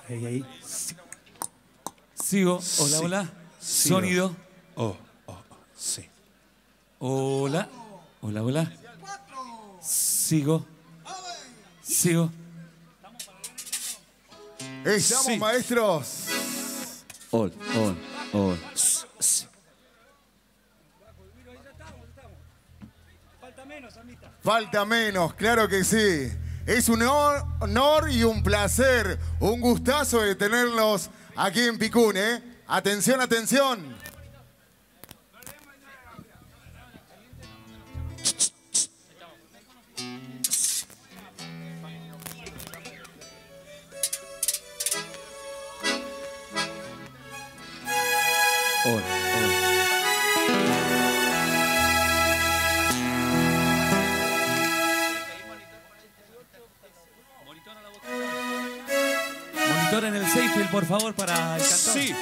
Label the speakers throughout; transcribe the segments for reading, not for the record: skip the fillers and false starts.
Speaker 1: Ahí. Sigo. Hola,
Speaker 2: Sí.
Speaker 1: hola.
Speaker 2: Sigo.
Speaker 1: Sonido.
Speaker 2: Sí.
Speaker 1: Hola. Hola, hola. Sigo. Sigo.
Speaker 3: Estamos,
Speaker 2: Sí.
Speaker 3: maestros.
Speaker 2: Ol.
Speaker 3: Falta menos, claro que sí. Es un honor y un placer, un gustazo de tenerlos aquí en Picún, ¿eh? Atención, atención.
Speaker 2: Ol.
Speaker 1: Monitor en el Seyfield, por favor, para el cantor.
Speaker 2: Sí.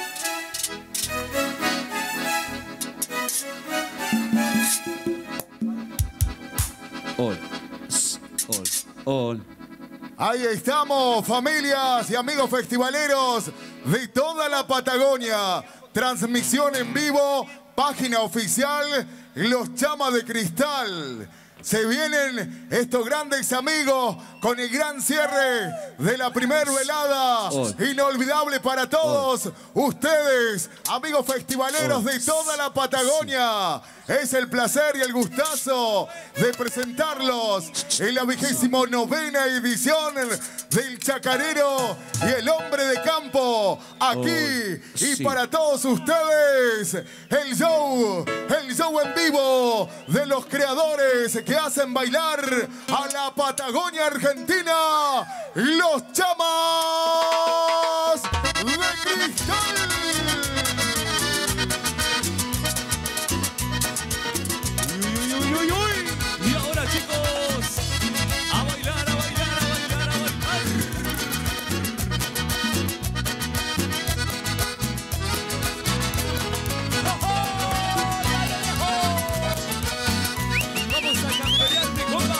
Speaker 2: Ol.
Speaker 3: Ahí estamos, familias y amigos festivaleros de toda la Patagonia. Transmisión en vivo, página oficial, Los Chamas de Cristal. Se vienen estos grandes amigos con el gran cierre de la primer velada. Inolvidable para todos ustedes, amigos festivaleros de toda la Patagonia. Es el placer y el gustazo de presentarlos en la 29ª edición del Chacarero y el Hombre de Campo. Aquí y para todos ustedes, el show en vivo de los creadores que hacen bailar a la Patagonia Argentina, Los Chamas de Cristal.
Speaker 1: Y ahora, chicos, a bailar, a bailar, a bailar, a bailar. Vamos a campeonear de copa.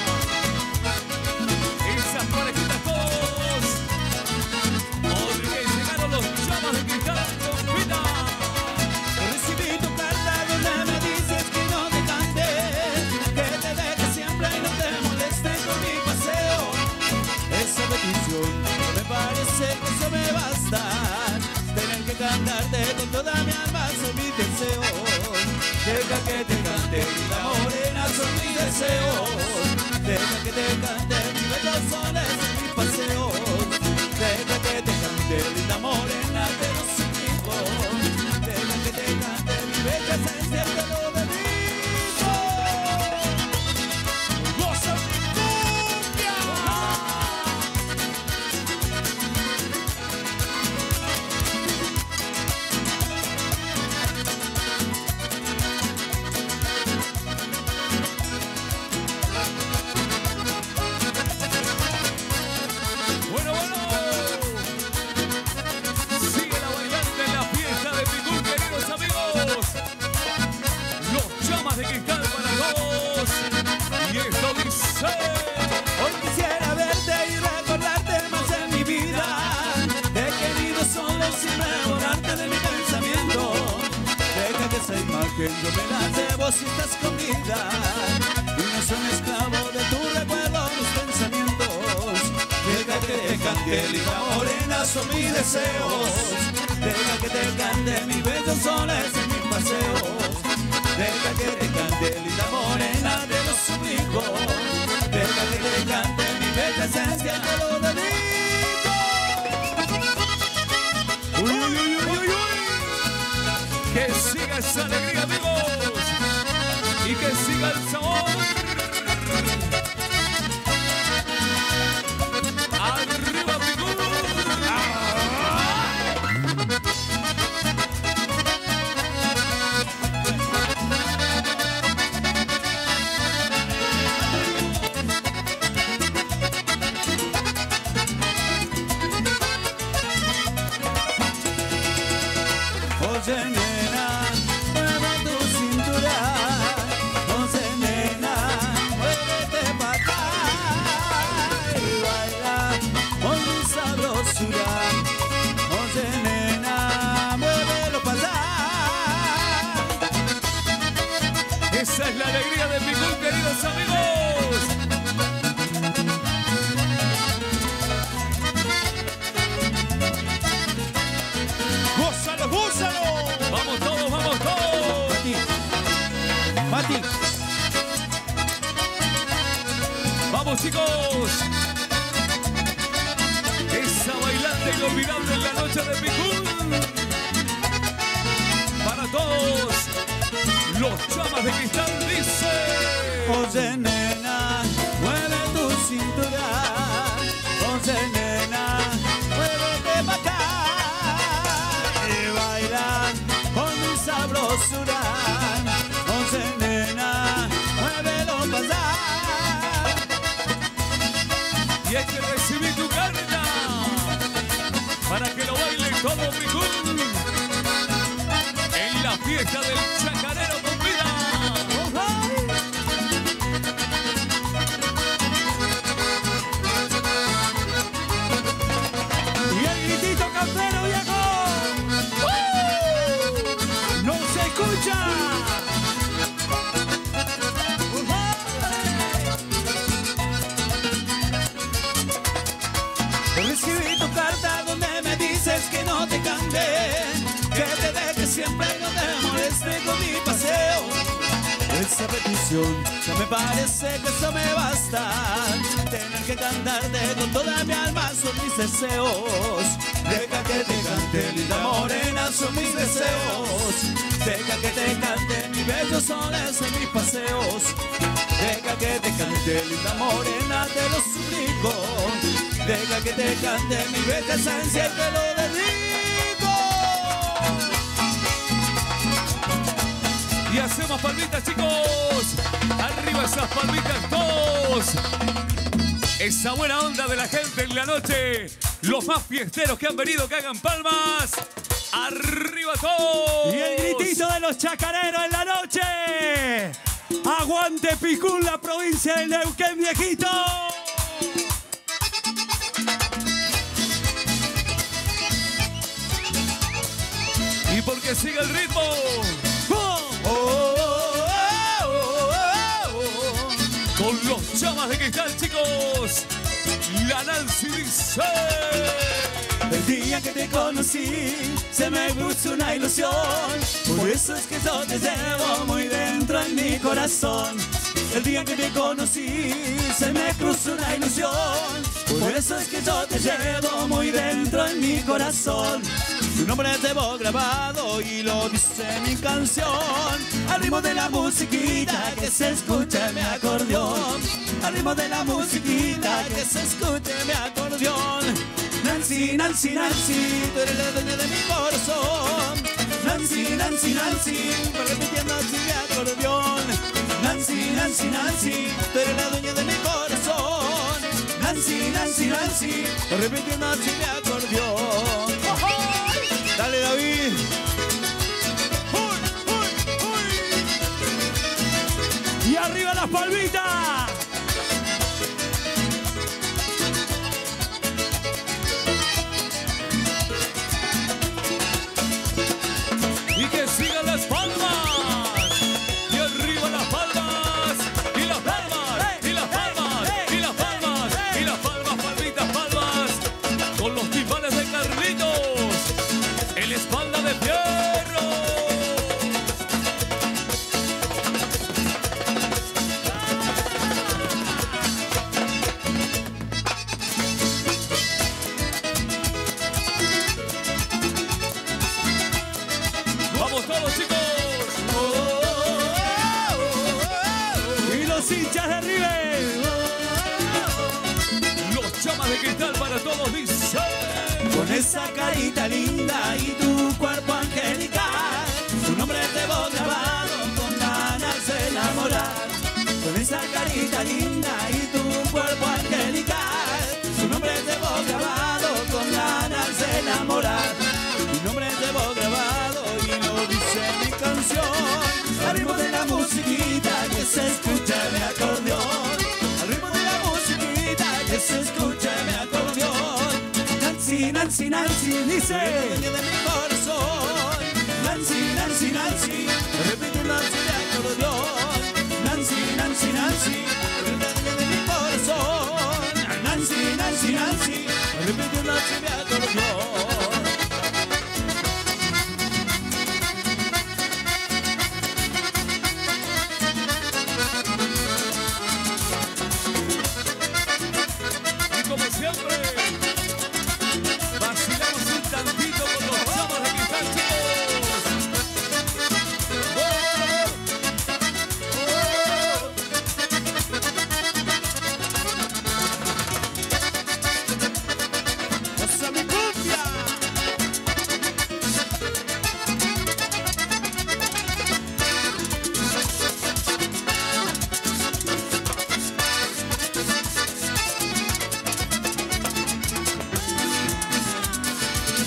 Speaker 1: Esas parejitas todos. Porque llegaron los Chamas de Cristal con vida.
Speaker 4: Recibí tu carta donde me dices que no te cante, que te deje siempre y no te moleste con mi paseo. Esa petición me parece que eso me basta. Tener que cantarte con toda mi alma son mis deseos. Deja que te cante, linda morena, son mis deseos. Deja que te cante, mis bellos soles son mis paseos. Deja que te cante, linda morena, te lo suplico. Deja que te cante, mi bella esencia, te lo dedico. ¡Goza mi cumbia!
Speaker 1: Bueno, bueno. Sigue la bailante en la fiesta de Picún, queridos amigos. Los Chamas de Cristal para todos. Y esto dice...
Speaker 4: Hoy quisiera verte y recordarte más en mi vida. Te he querido solo sin borrarte de mi pensamiento. Deja que esa imagen yo me la llevo si está escondida. Y no soy un esclavo de tu recuerdo, mis pensamientos. Deja que te cante, linda morena, son mis deseos. Deja que te cante, mis bellos soles en mis paseos. Deja que te cante, linda morena, te lo suplico. Deja que te cante, mi bella esencia, te lo dedico.
Speaker 1: ¡Uy, uy, uy, uy, uy, uy! Que siga esa alegría, amigos. Y que siga el sabor. ¡Arriba, Picún!
Speaker 4: Oye, nena, mueve tu cintura. Oye, nena, muévete pa' acá y baila con mi sabrosura.
Speaker 1: inolvidable en la noche de Picún. Para todos los chamas de cristal dice:
Speaker 4: Oye, nena, mueve tu cintura. Oye, nena, muévete pa' acá. Y baila con mi sabrosura. Oye, nena, muévelo pa' allá.
Speaker 1: y hay que recibir tu carta para que lo baile todo Picún en la fiesta del chacarero con vida.
Speaker 4: Y el gritito campero viejo no se escucha. Recibí tu carta donde me dices que no te cambie, que te deje siempre y no te moleste con mi paseo. Esa petición ya me parece que eso me basta. Tener que cantarte con toda mi alma son mis deseos. Deja que te cante, linda morena, son mis deseos. Deja que te cante mis bellos soles en mis paseos. Deja que te cante, linda morena, te lo suplico. Deja que te cante mi bella esencia y te lo dedico.
Speaker 1: Y hacemos palmitas, chicos. Arriba esas palmitas todos. Esa buena onda de la gente en la noche. Los más fiesteros que han venido, que hagan palmas. Arriba todos.
Speaker 4: Y el gritito de los chacareros en la noche. Aguante Picún, la provincia del Neuquén, viejito.
Speaker 1: Y porque sigue el ritmo. Con los chamas de cristal, chicos. La Nancy dice:
Speaker 4: El día que te conocí se me puso una ilusión. Por eso es que yo te llevo muy dentro en mi corazón. El día que te conocí se me cruzó una ilusión. Por eso es que yo te llevo muy dentro en mi corazón. Tu nombre llevo grabado y lo dice mi canción. Al ritmo de la musiquita que se escuche mi acordeón. Al ritmo de la musiquita que se escuche mi acordeón. Nancy, Nancy, Nancy, tú eres la dueña de mi corazón. Nancy, Nancy, Nancy, repitiendo así mi acordeón. Nancy, Nancy, Nancy, tú eres la dueña de mi corazón. Nancy, Nancy, Nancy, repitiendo así mi acordeón. Dale, David. Y arriba las palmitas.
Speaker 1: Y que sigan las palmas. Y arriba las palmas. Y las palmas. Y las palmas. Y las palmas. Y las palmas, palmitas, palmas. Con los timbales de Carlitos. En la espalda de Fierro. Vamos todos, chicos.
Speaker 4: Y los hinchas de River.
Speaker 1: Los chamas de cristal para todos dicen:
Speaker 4: Con esa carita linda y tu cuerpo angelical, tu nombre llevo grabado con ganas de enamorar. Con esa carita linda y tu cuerpo angelical, tu nombre llevo grabado con ganas de enamorar. Tu nombre llevo grabado y lo dice mi canción. Al ritmo de la musiquita que se escucha mi acordeón. Al ritmo de la musiquita que se escucha mi acordeón. Nancy, Nancy, Nancy, dice dueña de mi corazón. Nancy, Nancy, Nancy, repitiendo así mi acordeón. Nancy, Nancy, Nancy, dueña de mi corazón. Nancy, Nancy, Nancy, repitiendo así mi acordeón.
Speaker 1: y como siempre, vacilando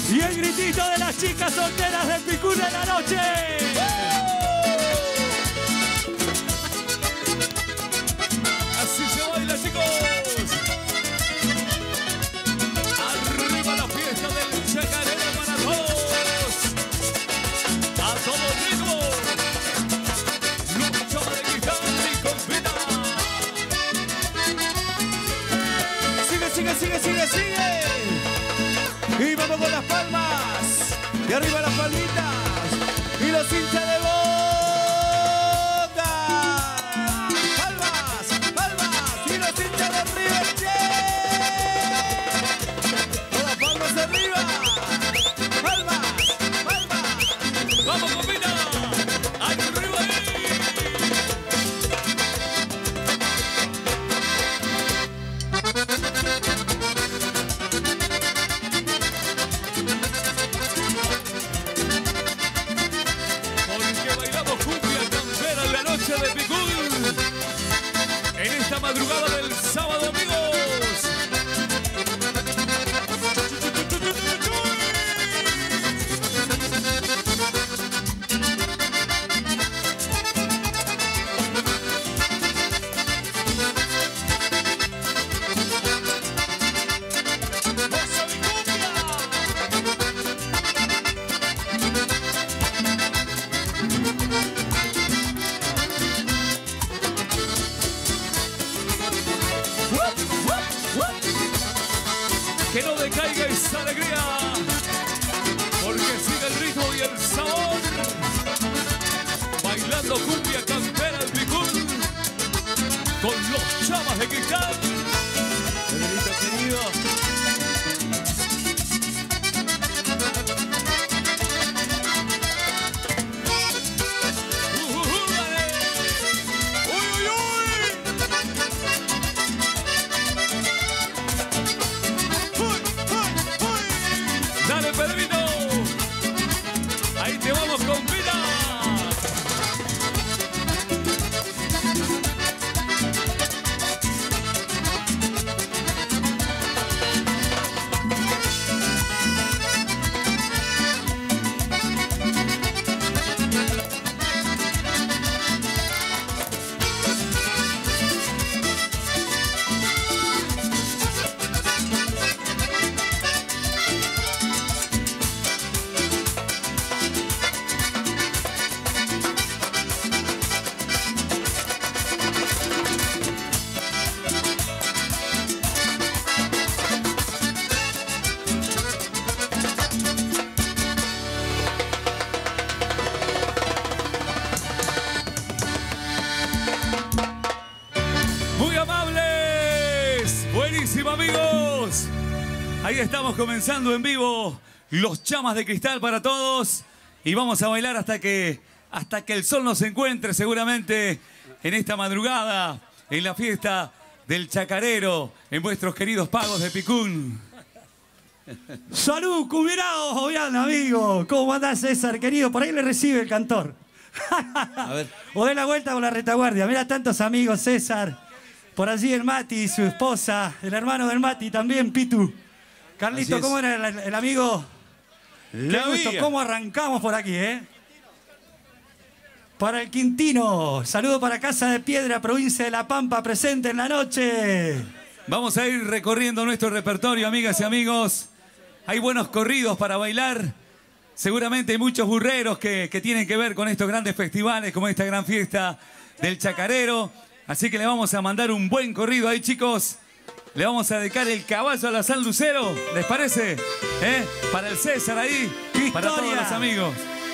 Speaker 1: Y el gritito de las chicas solteras de Picún de la noche. Así se baila, chicos. Arriba la fiesta del chacarero para todos. A todo ritmo. Lucha de guitarra y confita. Sigue, sigue, sigue, sigue, sigue. Y vamos con las palmas. Y arriba las palmitas. Y los hinchas de Boca. Palmas, palmas. Y los hinchas de River Plate. Todas palmas arriba. Palmas, palmas. Vamos, compita. Arriba ahí. De Picún en esta madrugada del sábado, amigos. Que no decaiga esa alegría, porque sigue el ritmo y el sabor. Bailando cumbia campera el Picún, con los chamas de cristal. Pedrito querido. Dale, Pedrito. Ahí te vamos con vida. Buenísimo, amigos. Ahí estamos comenzando en vivo los chamas de cristal para todos. Y vamos a bailar hasta que el sol nos encuentre seguramente en esta madrugada, en la fiesta del chacarero, en vuestros queridos pagos de Picún.
Speaker 5: Salud, cumbirados, obviando, amigo. ¿Cómo andás, César, querido? Por ahí le recibe el cantor.
Speaker 2: A ver.
Speaker 5: O dé la vuelta con la retaguardia. Mira tantos amigos, César. Por allí el Mati, su esposa, el hermano del Mati también, Pitu. Carlito, ¿cómo era el amigo? Qué gusto, ¿cómo arrancamos por aquí, Para el Quintino, saludo para Casa de Piedra, provincia de La Pampa, presente en la noche.
Speaker 1: Vamos a ir recorriendo nuestro repertorio, amigas y amigos. Hay buenos corridos para bailar. Seguramente hay muchos burreros que tienen que ver con estos grandes festivales, como esta gran fiesta del chacarero. Así que le vamos a mandar un buen corrido ahí, chicos. Le vamos a dedicar el caballo a la San Lucero, ¿les parece? Para el César ahí, para todos los amigos.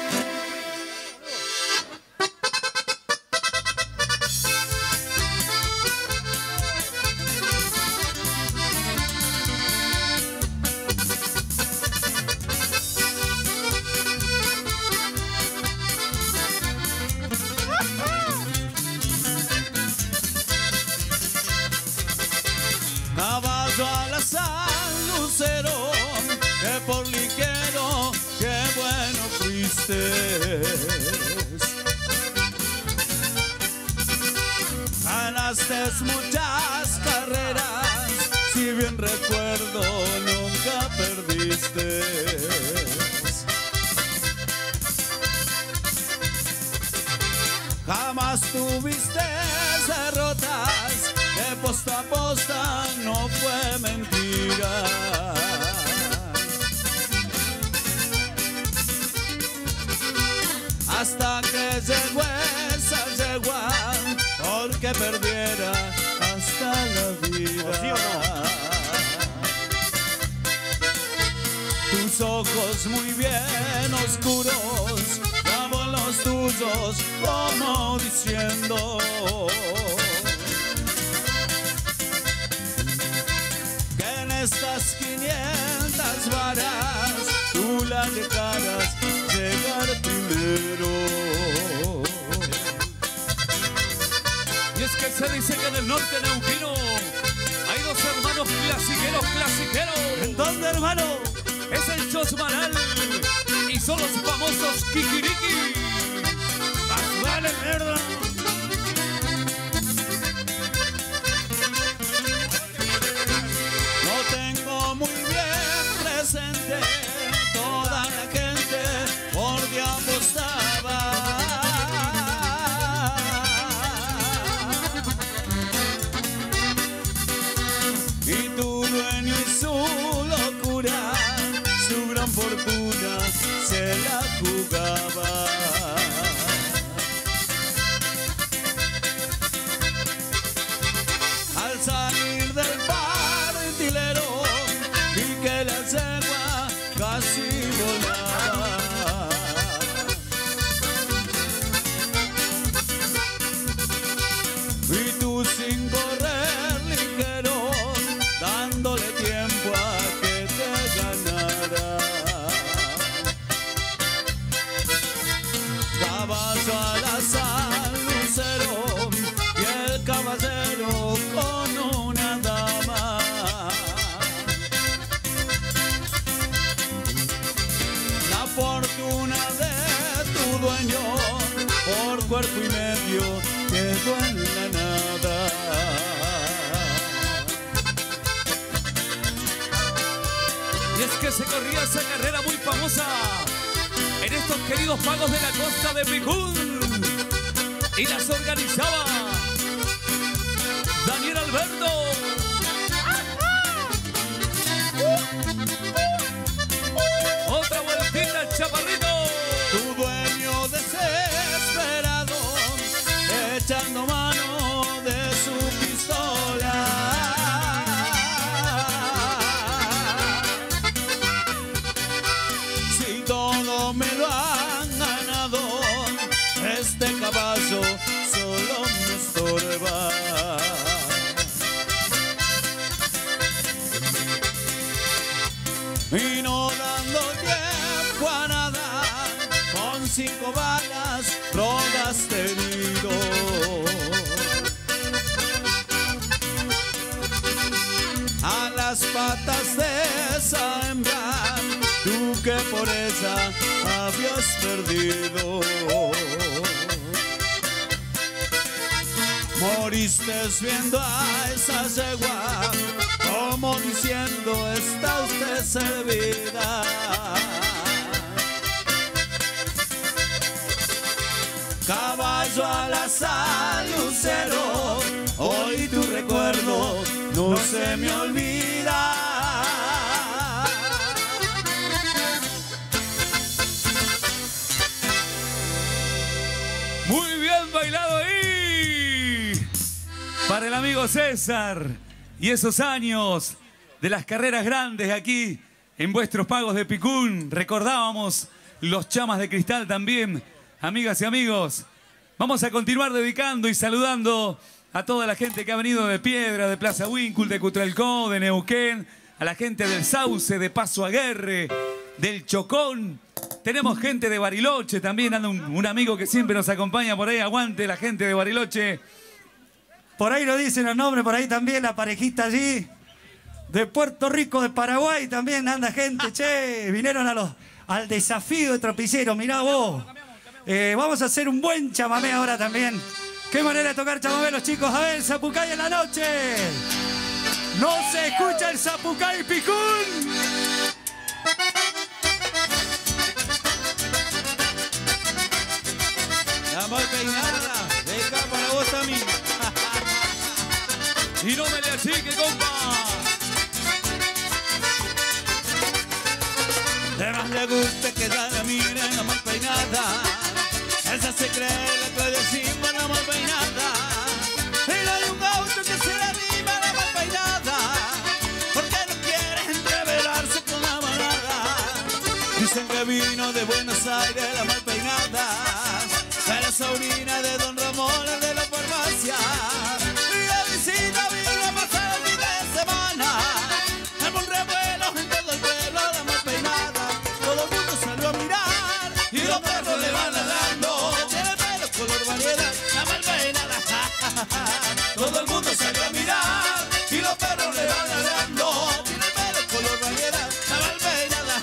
Speaker 4: Caballo a la San Lucero, que por liquero, qué bueno fuiste. Ganaste muchas carreras, si bien recuerdo, nunca perdiste. Mas tuviste derrotas, de posta a posta no fue mentira. Hasta que llegó esa yegua, porque perdiera hasta la vida.
Speaker 6: ¿Sí o no?
Speaker 4: Tus ojos muy bien oscuros, clavo en los tuyos como diciendo que en estas 500 varas tú la dejarás llegar primero.
Speaker 1: Y es que se dice que en el norte neuquino hay dos hermanos clasiqueros.
Speaker 5: ¿En dónde, hermano?
Speaker 1: Es el Chosmanal y son los famosos Kikiriki.
Speaker 5: ¡Más vale, mierda!
Speaker 4: No tengo muy bien presente toda la gente por día apostaba. Y tu dueño y su locura, su gran fortuna se la jugaba. Al salir del partilero vi que la yegua casi volaba. Y tú sin correr ligero, dándole tiempo a que te ganara. Caballo al azar, lucero, y el caballero con una dama. La fortuna de tu dueño, por cuerpo y medio, quedó en la nada.
Speaker 1: Y es que se corría esa carrera muy famosa en estos queridos pagos de la costa de Picún. Y las organizaba Daniel Alberto. Otra vueltita al chaparrito.
Speaker 4: Tu dueño desesperado, echando mano de su pistola. Si todo me lo han ganado, este caballo solo me estorba. Y no dando tiempo a nada, con 5 balas rodaste herido. A las patas de esa hembra, tú que por ella habías perdido. Moriste viendo a esa yegua, como diciendo está usted servida. Caballo al azar, lucero, hoy tu recuerdo no se me olvida.
Speaker 1: Muy bien bailado ahí. Para el amigo César y esos años de las carreras grandes aquí en vuestros pagos de Picún. Recordábamos los chamas de cristal también. Amigas y amigos, vamos a continuar dedicando y saludando a toda la gente que ha venido de Piedra, de Plaza Wincul, de Cutralcó, de Neuquén, a la gente del Sauce, de Paso Aguerre, del Chocón. Tenemos gente de Bariloche también, anda un amigo que siempre nos acompaña por ahí. Aguante la gente de Bariloche.
Speaker 5: Por ahí lo dicen los nombres, por ahí también la parejita allí. De Puerto Rico, de Paraguay también anda gente, che. Vinieron al desafío de Tropicero, mirá vos. Vamos a hacer un buen chamamé ahora también. Qué manera de tocar chamamé los chicos. A ver, Zapucay en la noche. No se escucha el Zapucay Picún.
Speaker 4: La amor peinada de
Speaker 1: Y no me le achique, compa.
Speaker 4: De más le gusta que la miren la mal peinada. Esa se cree la que decimos la mal peinada. Y no hay un auto que se le anima la mal peinada. Porque no quieren revelarse con la manada. Dicen que vino de Buenos Aires la mal peinada. Es la sobrina de Don Ramón, el de la farmacia. Y la visita vino a pasar el fin de semana. En un revuelo en todo el pueblo la mal peinada. Todo el mundo salió a mirar y los perros le van ladrando. Tiene el pelo color variedad, la mal peinada. Todo el mundo salió a mirar y los perros le van ladrando. Tiene el pelo color variedad, la mal peinada.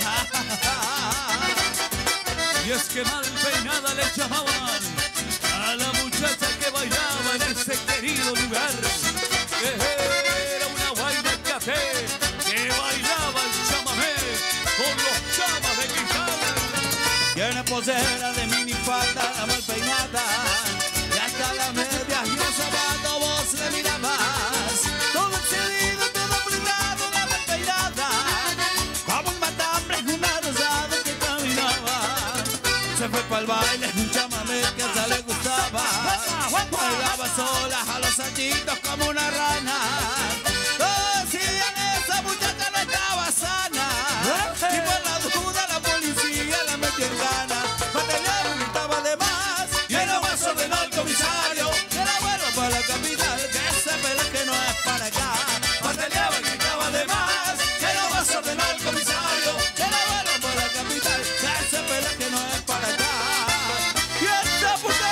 Speaker 1: Y es que mal peinada le llamaban a la muchacha que bailaba en ese querido lugar. Era una guaina café que bailaba el chamamé con los chamas de cristal.
Speaker 4: Tiene posera de minifalda, la mal peinada. Y hasta las medias y un zapato vos le mirabas. Todo excedido, todo brindado, la mal peinada. Como un matambre, un arrozado que caminaba. Se fue pa'l baile, un chamamé que hasta le gustaba. Bailaba sola a los saltitos como una rana. Todos decían esa muchacha no estaba sana. Y por la duda la policía la metió en gana. Batallar gritaba de más y no más ordenó el comisario que la vuelva para la capital, que ese pelo que no es para acá. Batallar gritaba de más que no más ordenó el comisario que la vuelva para la capital, que ese pelo que no es para acá. Y esta puta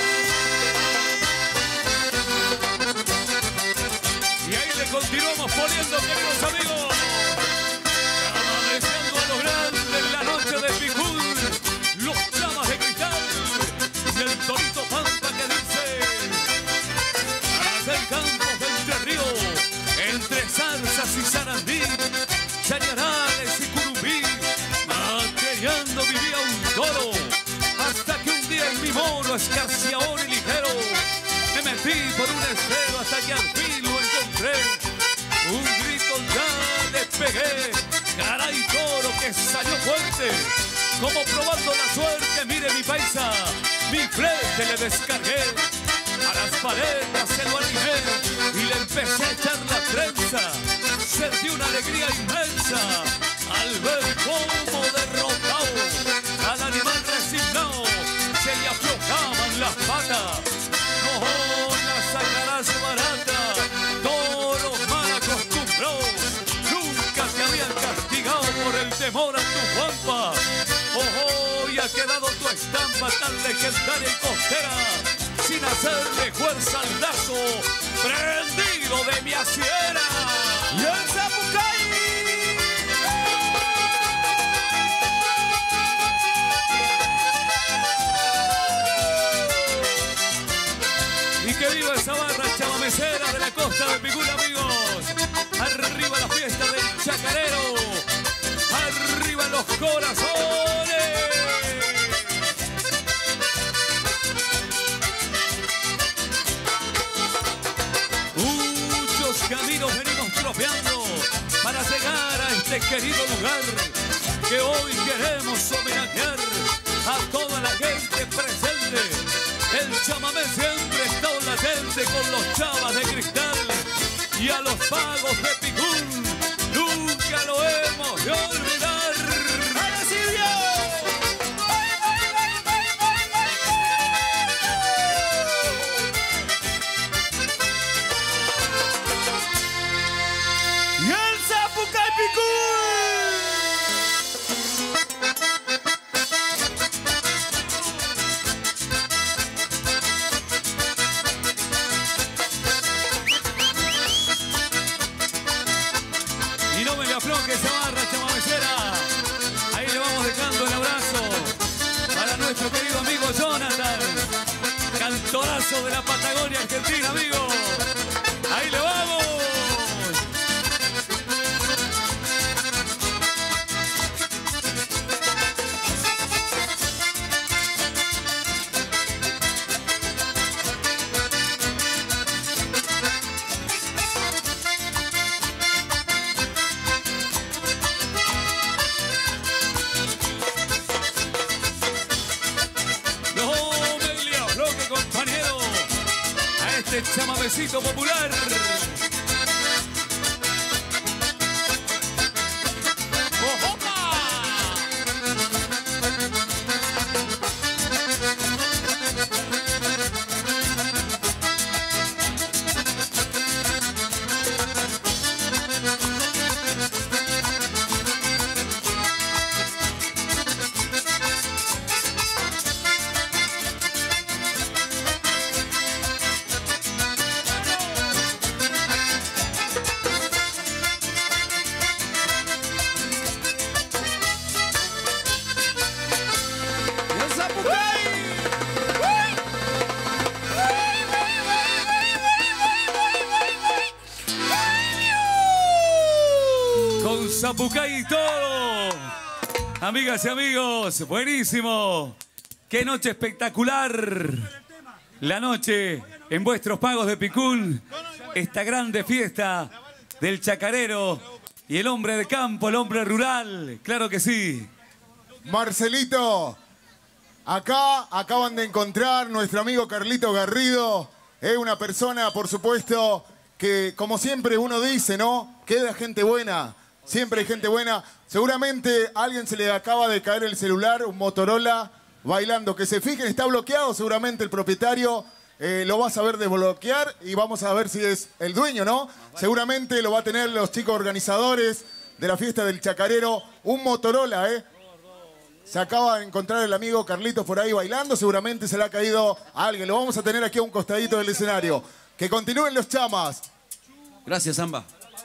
Speaker 1: Y ahí le continuamos poniendo, queridos amigos. Amaneciendo a lo grande en la noche de Picún. Los chamas de cristal. Y el torito pampa que dice: para hacer campos de Entre Ríos, entre zarzas y sarandí, chañarales y curubí, materiando vivía un toro. Hasta que un día en mi moro, escarciador y ligero, me metí por un estero hasta que al fin lo encontré. Un grito ya le pegué, caray toro que salió fuerte. Como probando la suerte, mire mi paisa, mi frente le descargué. A las paletas se lo animé y le empecé a echar la trenza. Sentí una alegría inmensa al ver cómo derrotado al animal resignado se le aflojaban las patas. No la sacarás barata, toros mal acostumbrados, nunca te habían castigado por el temor a tu guampa. Y ha quedado tu estampa tan legendaria y costera, sin hacerle fuerza al lazo prendido de mi asiera.
Speaker 4: y el Zapucay.
Speaker 1: Y que viva esa barra chamamecera de la costa de Picún, amigos. Arriba la fiesta del chacarero, arriba los corazones. Muchos caminos venimos tropeando para llegar a este querido lugar que hoy queremos homenajear a toda la gente presente. El chamamé siempre está latente con los chavas de cristal y a los pagos de Picún nunca lo hemos de olvidar.
Speaker 4: ¡Ahora Silvio! ¡Y el Zapucay Picún!
Speaker 1: Y no me le afloje esa barra chamamecera. Ahí le vamos dejando el abrazo para nuestro querido amigo Jonathan, cantorazo de la Patagonia Argentina, amigo. Ahí le vamos. este chamamecito popular. Zapucay y todo. Amigas y amigos, buenísimo. Qué noche espectacular. La noche en vuestros pagos de Picún. Esta grande fiesta del chacarero y el hombre de campo, el hombre rural. Claro que sí.
Speaker 3: Marcelito, acá acaban de encontrar nuestro amigo Carlito Garrido. Es una persona, por supuesto, que como siempre uno dice, ¿no? Queda gente buena. Siempre hay gente buena. Seguramente a alguien se le acaba de caer el celular, un Motorola, bailando. Que se fijen, está bloqueado. Seguramente el propietario lo va a saber desbloquear y vamos a ver si es el dueño, ¿no? Seguramente lo va a tener los chicos organizadores de la fiesta del chacarero. Un Motorola, ¿eh? Se acaba de encontrar el amigo Carlitos por ahí bailando. Seguramente se le ha caído a alguien. Lo vamos a tener aquí a un costadito del escenario. Que continúen los chamas.
Speaker 2: Gracias, Zamba.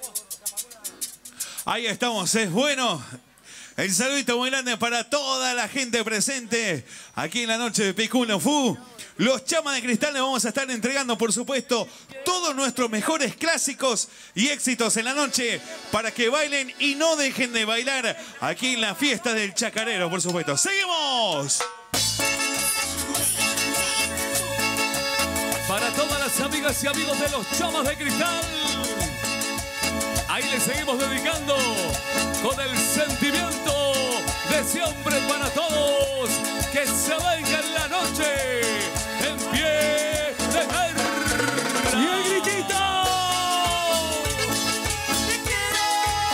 Speaker 6: Ahí estamos, es bueno. El saludito muy grande para toda la gente presente aquí en la noche de Picún Fu. Los chamas de cristal les vamos a estar entregando, por supuesto, todos nuestros mejores clásicos y éxitos en la noche para que bailen y no dejen de bailar aquí en la fiesta del chacarero, por supuesto. ¡Seguimos!
Speaker 1: Para todas las amigas y amigos de los chamas de cristal. Ahí le seguimos dedicando con el sentimiento de siempre para todos. Que se venga en la noche en pie de guerra. ¡Y el gritito! ¡Te quiero!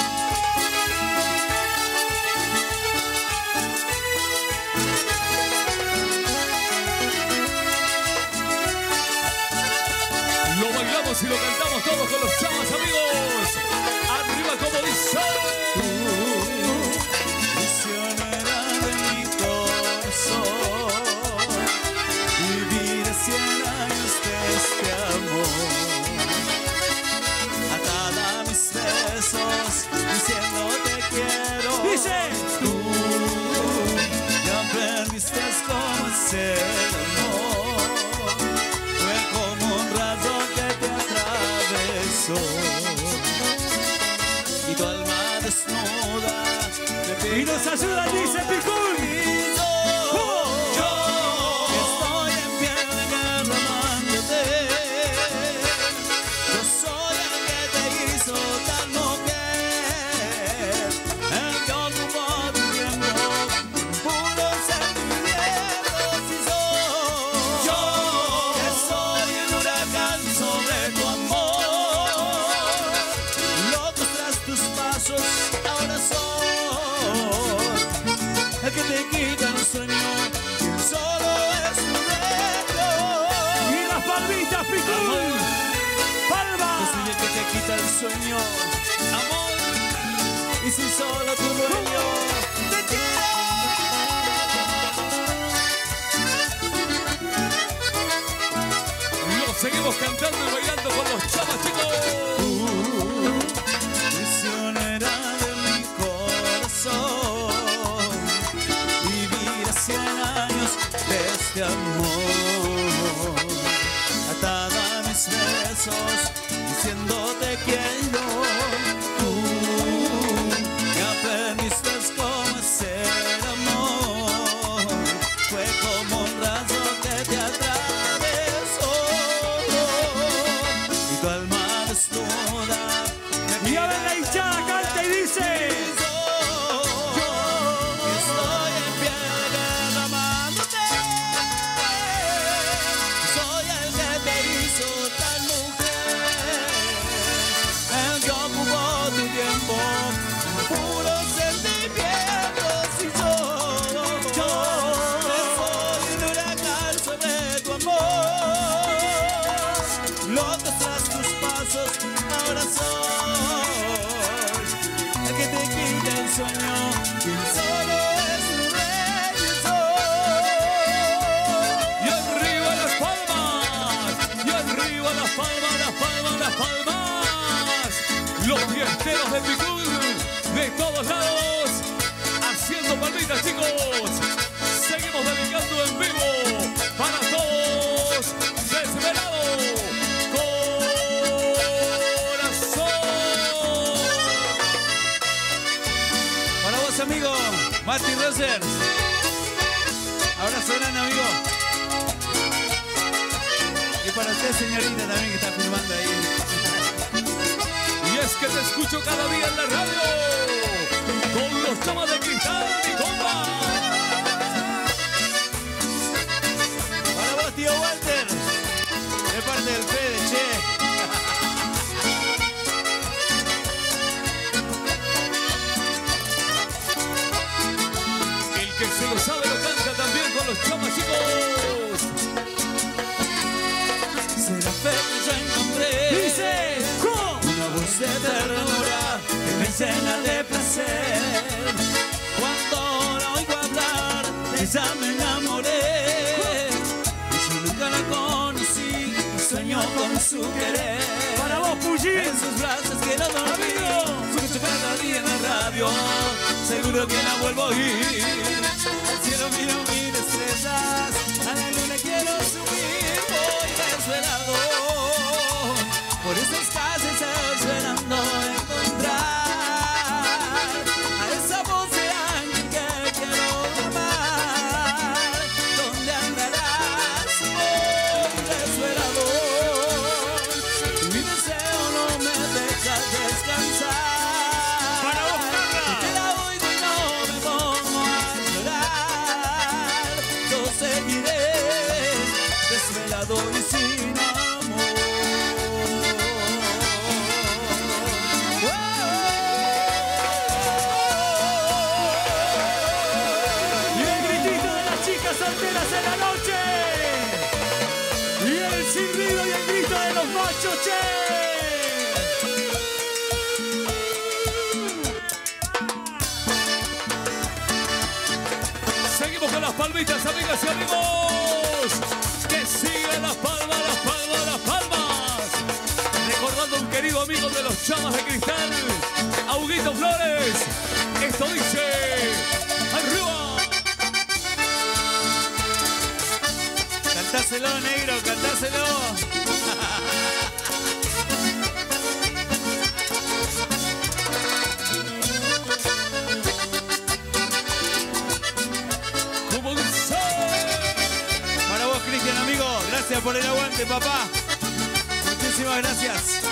Speaker 1: Lo bailamos y lo cantamos todos con los chamas, amigos. Arriba como dice.
Speaker 4: Prisionera de mi corazón, vivir 100 años de este amor, atada a mis besos, diciendo te quiero.
Speaker 5: Dice.
Speaker 4: Tú ya aprendiste cómo hacer el amor, fue como un rayo que te atravesó. Y tu alma desnuda
Speaker 5: Y nos ayuda, dice Picún.
Speaker 4: Yo estoy en pie de guerra amándote. Yo soy el que te hizo tal mujer, el que ocupó tu tiempo, puros sentimientos. Y yo que soy un huracán sobre tu amor, loco tras tus pasos ahora soy el que te quita el sueño, solo es un reto.
Speaker 5: Y las palmitas, Picún. Palma.
Speaker 4: Yo soy el que te quita el sueño, amor, y soy solo tu dueño. Te quiero.
Speaker 1: Lo seguimos cantando y bailando con los chamas, chicos.
Speaker 4: Prisionera de mi corazón, vivir 100 años de este amor, atada a mis besos, diciendo te quiero. Tú me aprendiste cómo hacer amor, fue como un rayo que te atravesó. Y tu alma desnuda me
Speaker 5: Y a ver la hinchada canta y dice.
Speaker 4: estoy en pie de guerra amándote. Soy el que te hizo tal amigo Mati Rosers. Abrazo grande, amigo. Y para usted, señorita, también que está filmando ahí.
Speaker 1: Y es que te escucho cada día en la radio con los chamas de cristal y comba.
Speaker 4: Para vos, tío Walter, de parte del Fede, che.
Speaker 1: El que se lo sabe lo canta también con los chamas, chicos.
Speaker 4: Será fe que yo encontré.
Speaker 5: Dice, ¿cómo?
Speaker 4: Una voz de ternura que me llena de placer. Cuando la oigo hablar, de ella me enamoré. Yo nunca la conocí y sueño con su querer.
Speaker 5: Para vos, Puyin.
Speaker 4: En sus brazos quiero dormir. Escucho cada día en la radio, seguro que la vuelvo a oír. Al cielo miro mil estrellas, a la luna quiero subir. Voy desvelado por esas calles esperando encontrar a esa voz de ángel que quiero amar. ¿Dónde andarás? Voy desvelado. Mi deseo no me deja descansar.
Speaker 5: Para vos, Carla.
Speaker 4: Porque la oigo y no me pongo a llorar. Yo seguiré desvelado y sin amor.
Speaker 5: Y el gritito de las chicas solteras en la noche. Y el silbido y el grito de los machos, che.
Speaker 1: Seguimos con las palmitas, amigas y amigos. Que sigan las palmas, las palmas, las palmas. Recordando a un querido amigo de los chamas de cristal, a Huguito Flores. Esto dice, arriba.
Speaker 4: Cantáselo, negro, cantáselo.
Speaker 1: Como dice.
Speaker 4: Para vos, Cristian, amigo, gracias por el aguante, papá. Muchísimas gracias.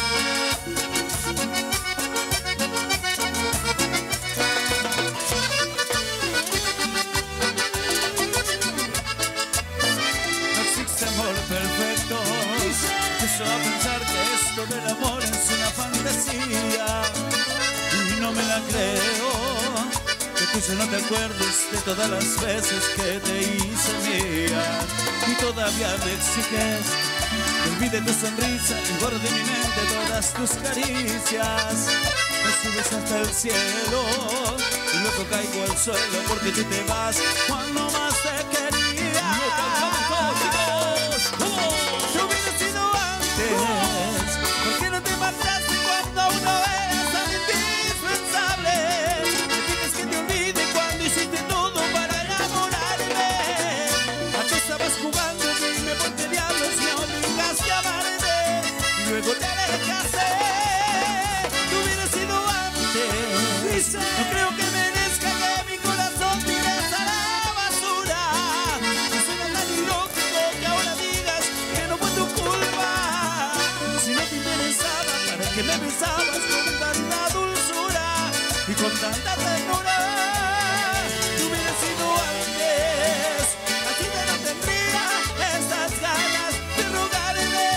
Speaker 4: No existe amor perfecto. Empiezo a pensar que esto del amor es una fantasía y no me la creo. Que tú ya no te acuerdes de todas las veces que te hice mía y todavía me exiges que olvide tu sonrisa y borre mi mente todas tus caricias. Me subes hasta el cielo y luego caigo al suelo porque tú te vas cuando más te quería.
Speaker 1: Lo cantamos todos, chicos. ¡Vamos!
Speaker 4: Yo hubiera sido antes. ¿Por qué no te marchaste cuando uno era tan indispensable? Me pides que te olvide cuando hiciste todo para enamorarme. ¿A qué estabas jugando? Dime por qué diablos me obligaste a amarme y luego te alejaste. Tú hubieras sido antes. No creo que merezca que mi corazón tires a la basura. No suena tan ilógico que ahora digas que no fue tu culpa. Si no te interesaba, ¿para qué me besabas con tanta dulzura y con tanta ternura? Tú hubieras sido antes. Así ya no tendría estas ganas de rogarme.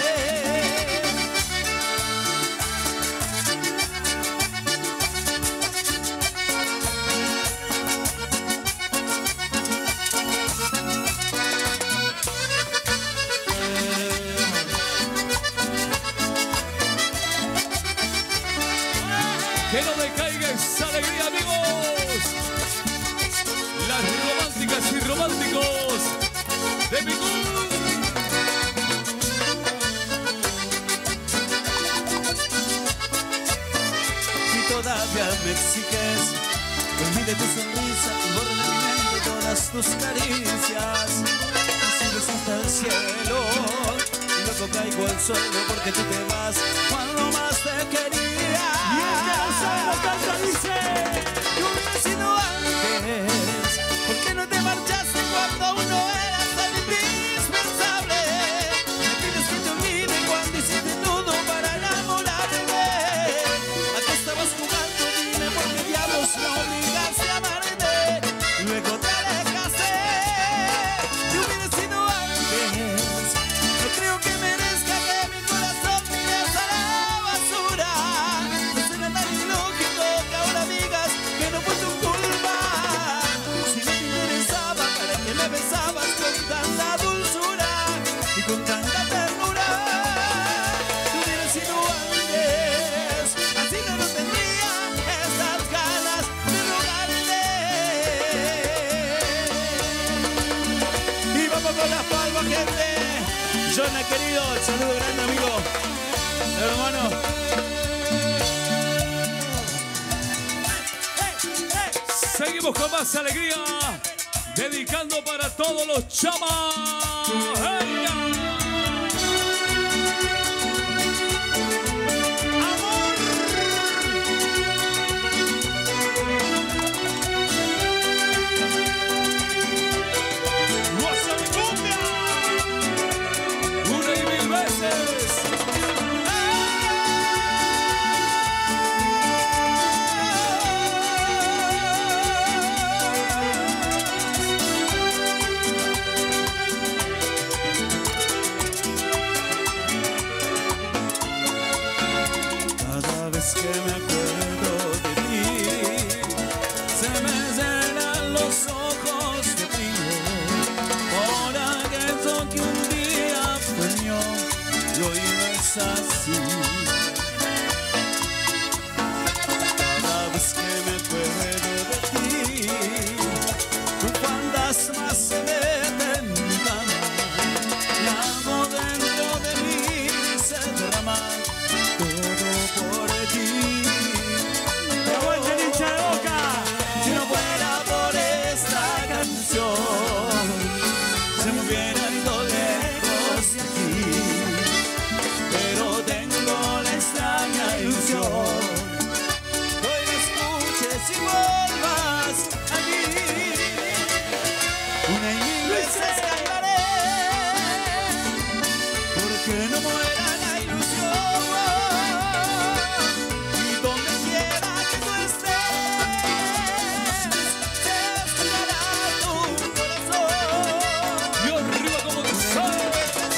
Speaker 1: Que no decaiga esa alegría, amigos. Las románticas y románticos de Picún.
Speaker 4: Y todavía me exiges que olvide tu sonrisa y borre de mi mente todas tus caricias. Me subes hasta el cielo y luego caigo al suelo porque tú te vas cuando más te quería.
Speaker 5: Y el que no sabe lo canta dice.
Speaker 4: Jonah, querido, saludo grande, amigo. Hermano.
Speaker 1: Seguimos con más alegría, dedicando para todos los chamas.
Speaker 4: Así. Cada vez que me acuerdo de ti, un fantasma se mete en mi cama y algo dentro de mí se derrama todo por ti.
Speaker 5: ¡La vuelta en hincha de Boca!
Speaker 4: Si no fuera por esta canción, se me hubiera ido lejos de aquí. Ilusión, hoy me escuches y vuelvas a mí. Una y mil veces cantaré, porque no muera la ilusión. Y donde quiera que tú estés, se escuchará tu corazón.
Speaker 1: Y arriba como que soy.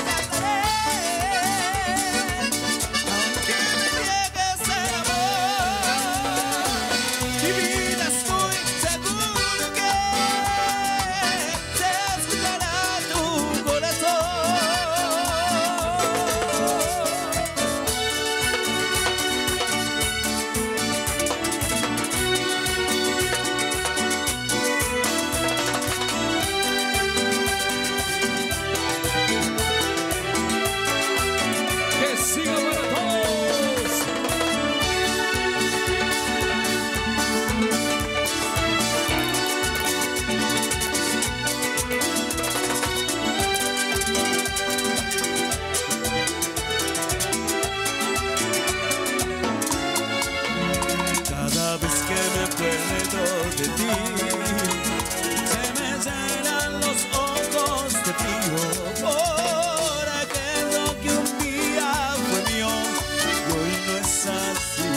Speaker 4: De ti, se me llenan los ojos de frío por aquello que un día fue mío y hoy no es así.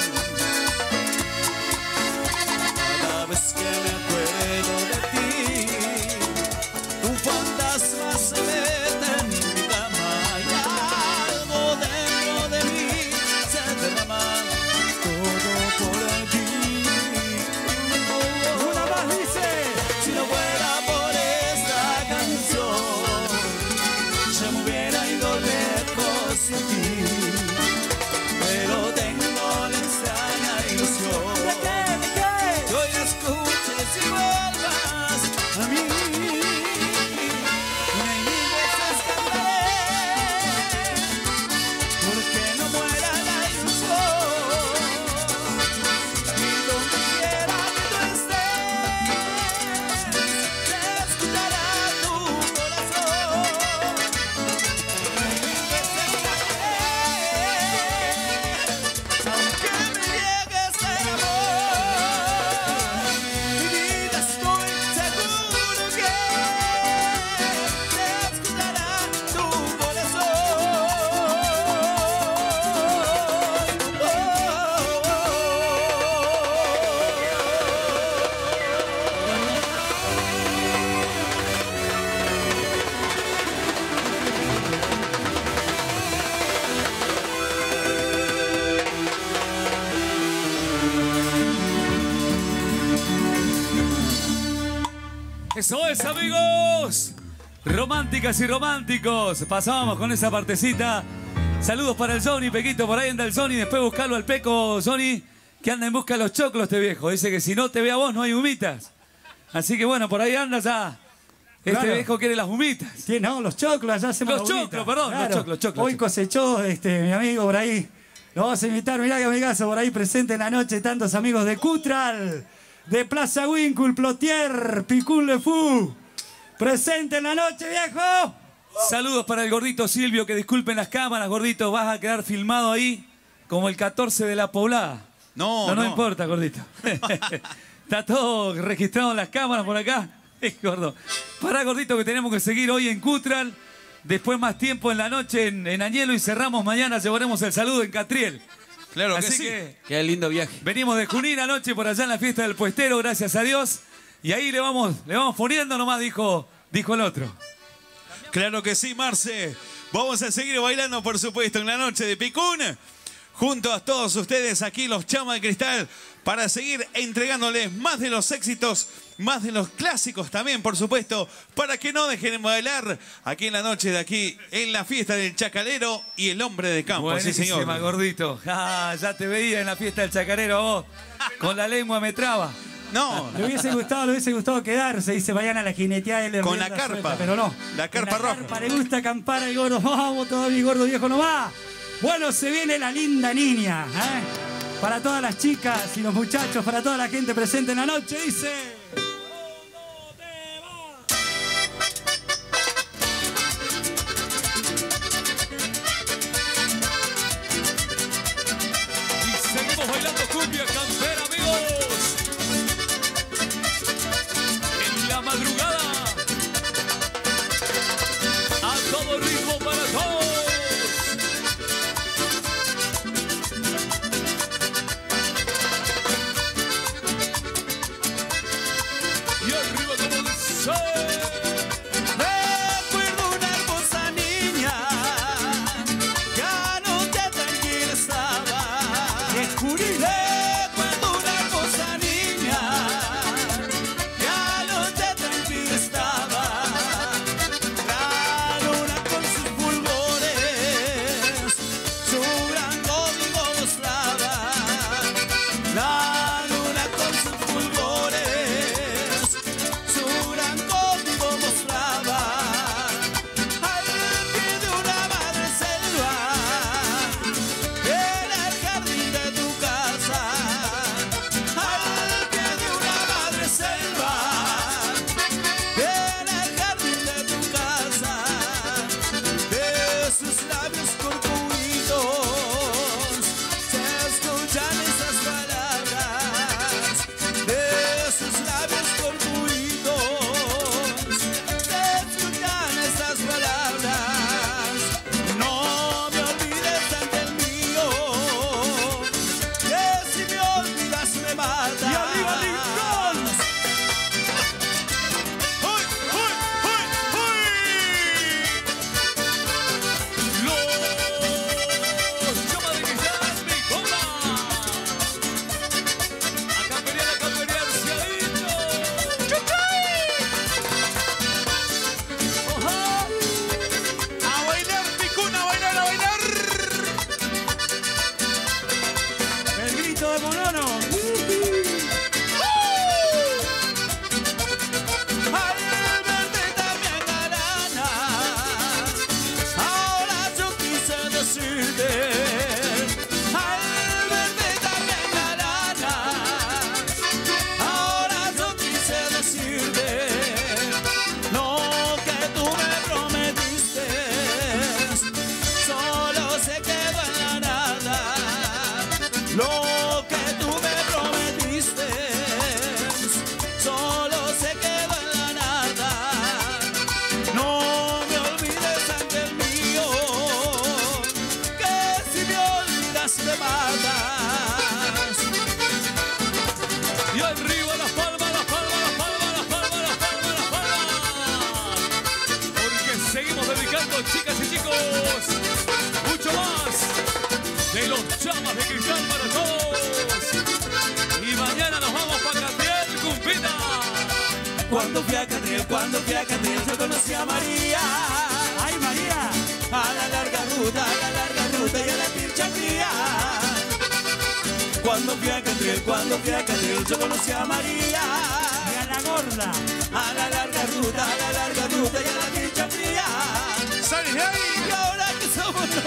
Speaker 4: Cada vez que me acuerdo de ti, un fantasma se mete en mi cama y algo dentro de mí se derrama todo por ti. Si no fuera por esta canción, se me hubiera ido lejos de ti. Pero tengo la extraña ilusión que hoy la escuches y vuelvas a mí. Una y mil veces cantaré, porque no muera la ilusión. Y donde quiera que tú estés, escuchará tu corazón. Mil veces cantaré, aunque me niegues el amor. Mi vida estoy seguro que escuchará tu corazón.
Speaker 1: Eso es, amigos. Románticas y románticos. Pasamos con esa partecita. Saludos para el Johnny, Pequito. Por ahí anda el Johnny. Después buscarlo al Peco, Johnny, que anda en busca de los choclos este viejo. Dice que si no te ve a vos no hay humitas. Así que bueno, por ahí anda ya Este
Speaker 5: Claro.
Speaker 1: viejo quiere las humitas.
Speaker 5: Sí, no, los choclos, allá hacemos
Speaker 1: Los
Speaker 5: la humita.
Speaker 1: choclos, perdón, los choclos.
Speaker 5: Hoy cosechó mi amigo por ahí. Lo vamos a invitar, mirá que amigazo por ahí presente en la noche, tantos amigos de Cutral, de Plaza Winkle, Plotier, Picún Le Fou. Presente en la noche, viejo.
Speaker 1: Saludos para el gordito Silvio, que disculpen las cámaras, gordito, vas a quedar filmado ahí como el 14 de la Poblada. No importa, gordito. Está todo registrado en las cámaras por acá. Gordo. Pará, gordito, que tenemos que seguir hoy en Cutral. Después más tiempo en la noche en Añelo y cerramos mañana, llevaremos el saludo en Catriel.
Speaker 6: Claro que
Speaker 1: Así
Speaker 6: sí.
Speaker 2: Qué lindo viaje.
Speaker 1: Venimos de Junín anoche por allá en la fiesta del puestero, gracias a Dios. Y ahí le vamos poniendo nomás, dijo el otro.
Speaker 6: Claro que sí, Marce. Vamos a seguir bailando, por supuesto, en la noche de Picún. Junto a todos ustedes aquí, los Chamas de Cristal, para seguir entregándoles más de los éxitos, más de los clásicos también, por supuesto, para que no dejen de bailar aquí en la noche de aquí, en la fiesta del Chacalero y el Hombre de Campo. Sí,
Speaker 1: Buenísima,
Speaker 6: señor.
Speaker 1: gordito. Ya te veía en la fiesta del Chacarero vos. Con la lengua me traba.
Speaker 6: No,
Speaker 5: Le hubiese gustado quedarse y se vayan a la jineteada y le
Speaker 6: Con
Speaker 5: rienda
Speaker 6: la carpa.
Speaker 5: suelta, pero no.
Speaker 6: La carpa
Speaker 5: En
Speaker 6: roja.
Speaker 5: Carpa le gusta acampar al gordo. Vamos todavía, gordo viejo, no va. Bueno, se viene la linda niña, ¿eh? Para todas las chicas y los muchachos, para toda la gente presente en la noche, dice.
Speaker 1: Y seguimos bailando cumbia campera, amigos. En la madrugada. A todo ritmo para todos. Y arriba como dice.
Speaker 4: Recuerdo una hermosa niña que anoche tranquilizaba. Recuerdo una hermosa niña que anoche tranquilizaba. La luna con sus fulgores su gran código mostraba. La luna con sus fulgores su gran código mostraba. Al pie de una madre selva, en el jardín de tu casa. Al pie de una madre selva, en el jardín de tu casa. De sus labios corpuitos se escuchan esas palabras. De sus labios corpuitos se escuchan esas palabras. No me olvides ante el mío, que si me olvidas me matas. Y arriba Lincoln.
Speaker 6: ¡Uy, uy, uy, uy!
Speaker 1: Los Chamas de Cristal, mi comba. A camperear, ciadito.
Speaker 6: ¡A bailar, Picún, a bailar, a bailar!
Speaker 5: El grito de Monono.
Speaker 4: Al verte también gananas, ahora yo quise decirte. Al verte también gananas, ahora yo quise decirte. Lo que tú me prometiste solo se quedó en la nada. Lo que tú me prometiste solo se quedó en la nada. No me olvides ante el mío, que si me olvidas me matas.
Speaker 1: Y arriba las palmas, las palmas, las palmas, las palmas, las palmas, las palmas. Porque seguimos dedicando, chicas y chicos, mucho más de los Chamas de Cristal para todos. Y mañana nos vamos para Catriel, cumpita.
Speaker 4: Cuando fui a Catriel, yo conocí a María.
Speaker 5: ¡Ay, María!
Speaker 4: A la larga ruta y a la pircha fría. Cuando fui a Catriel, yo conocí a María.
Speaker 5: Y a la gorda.
Speaker 4: A la larga ruta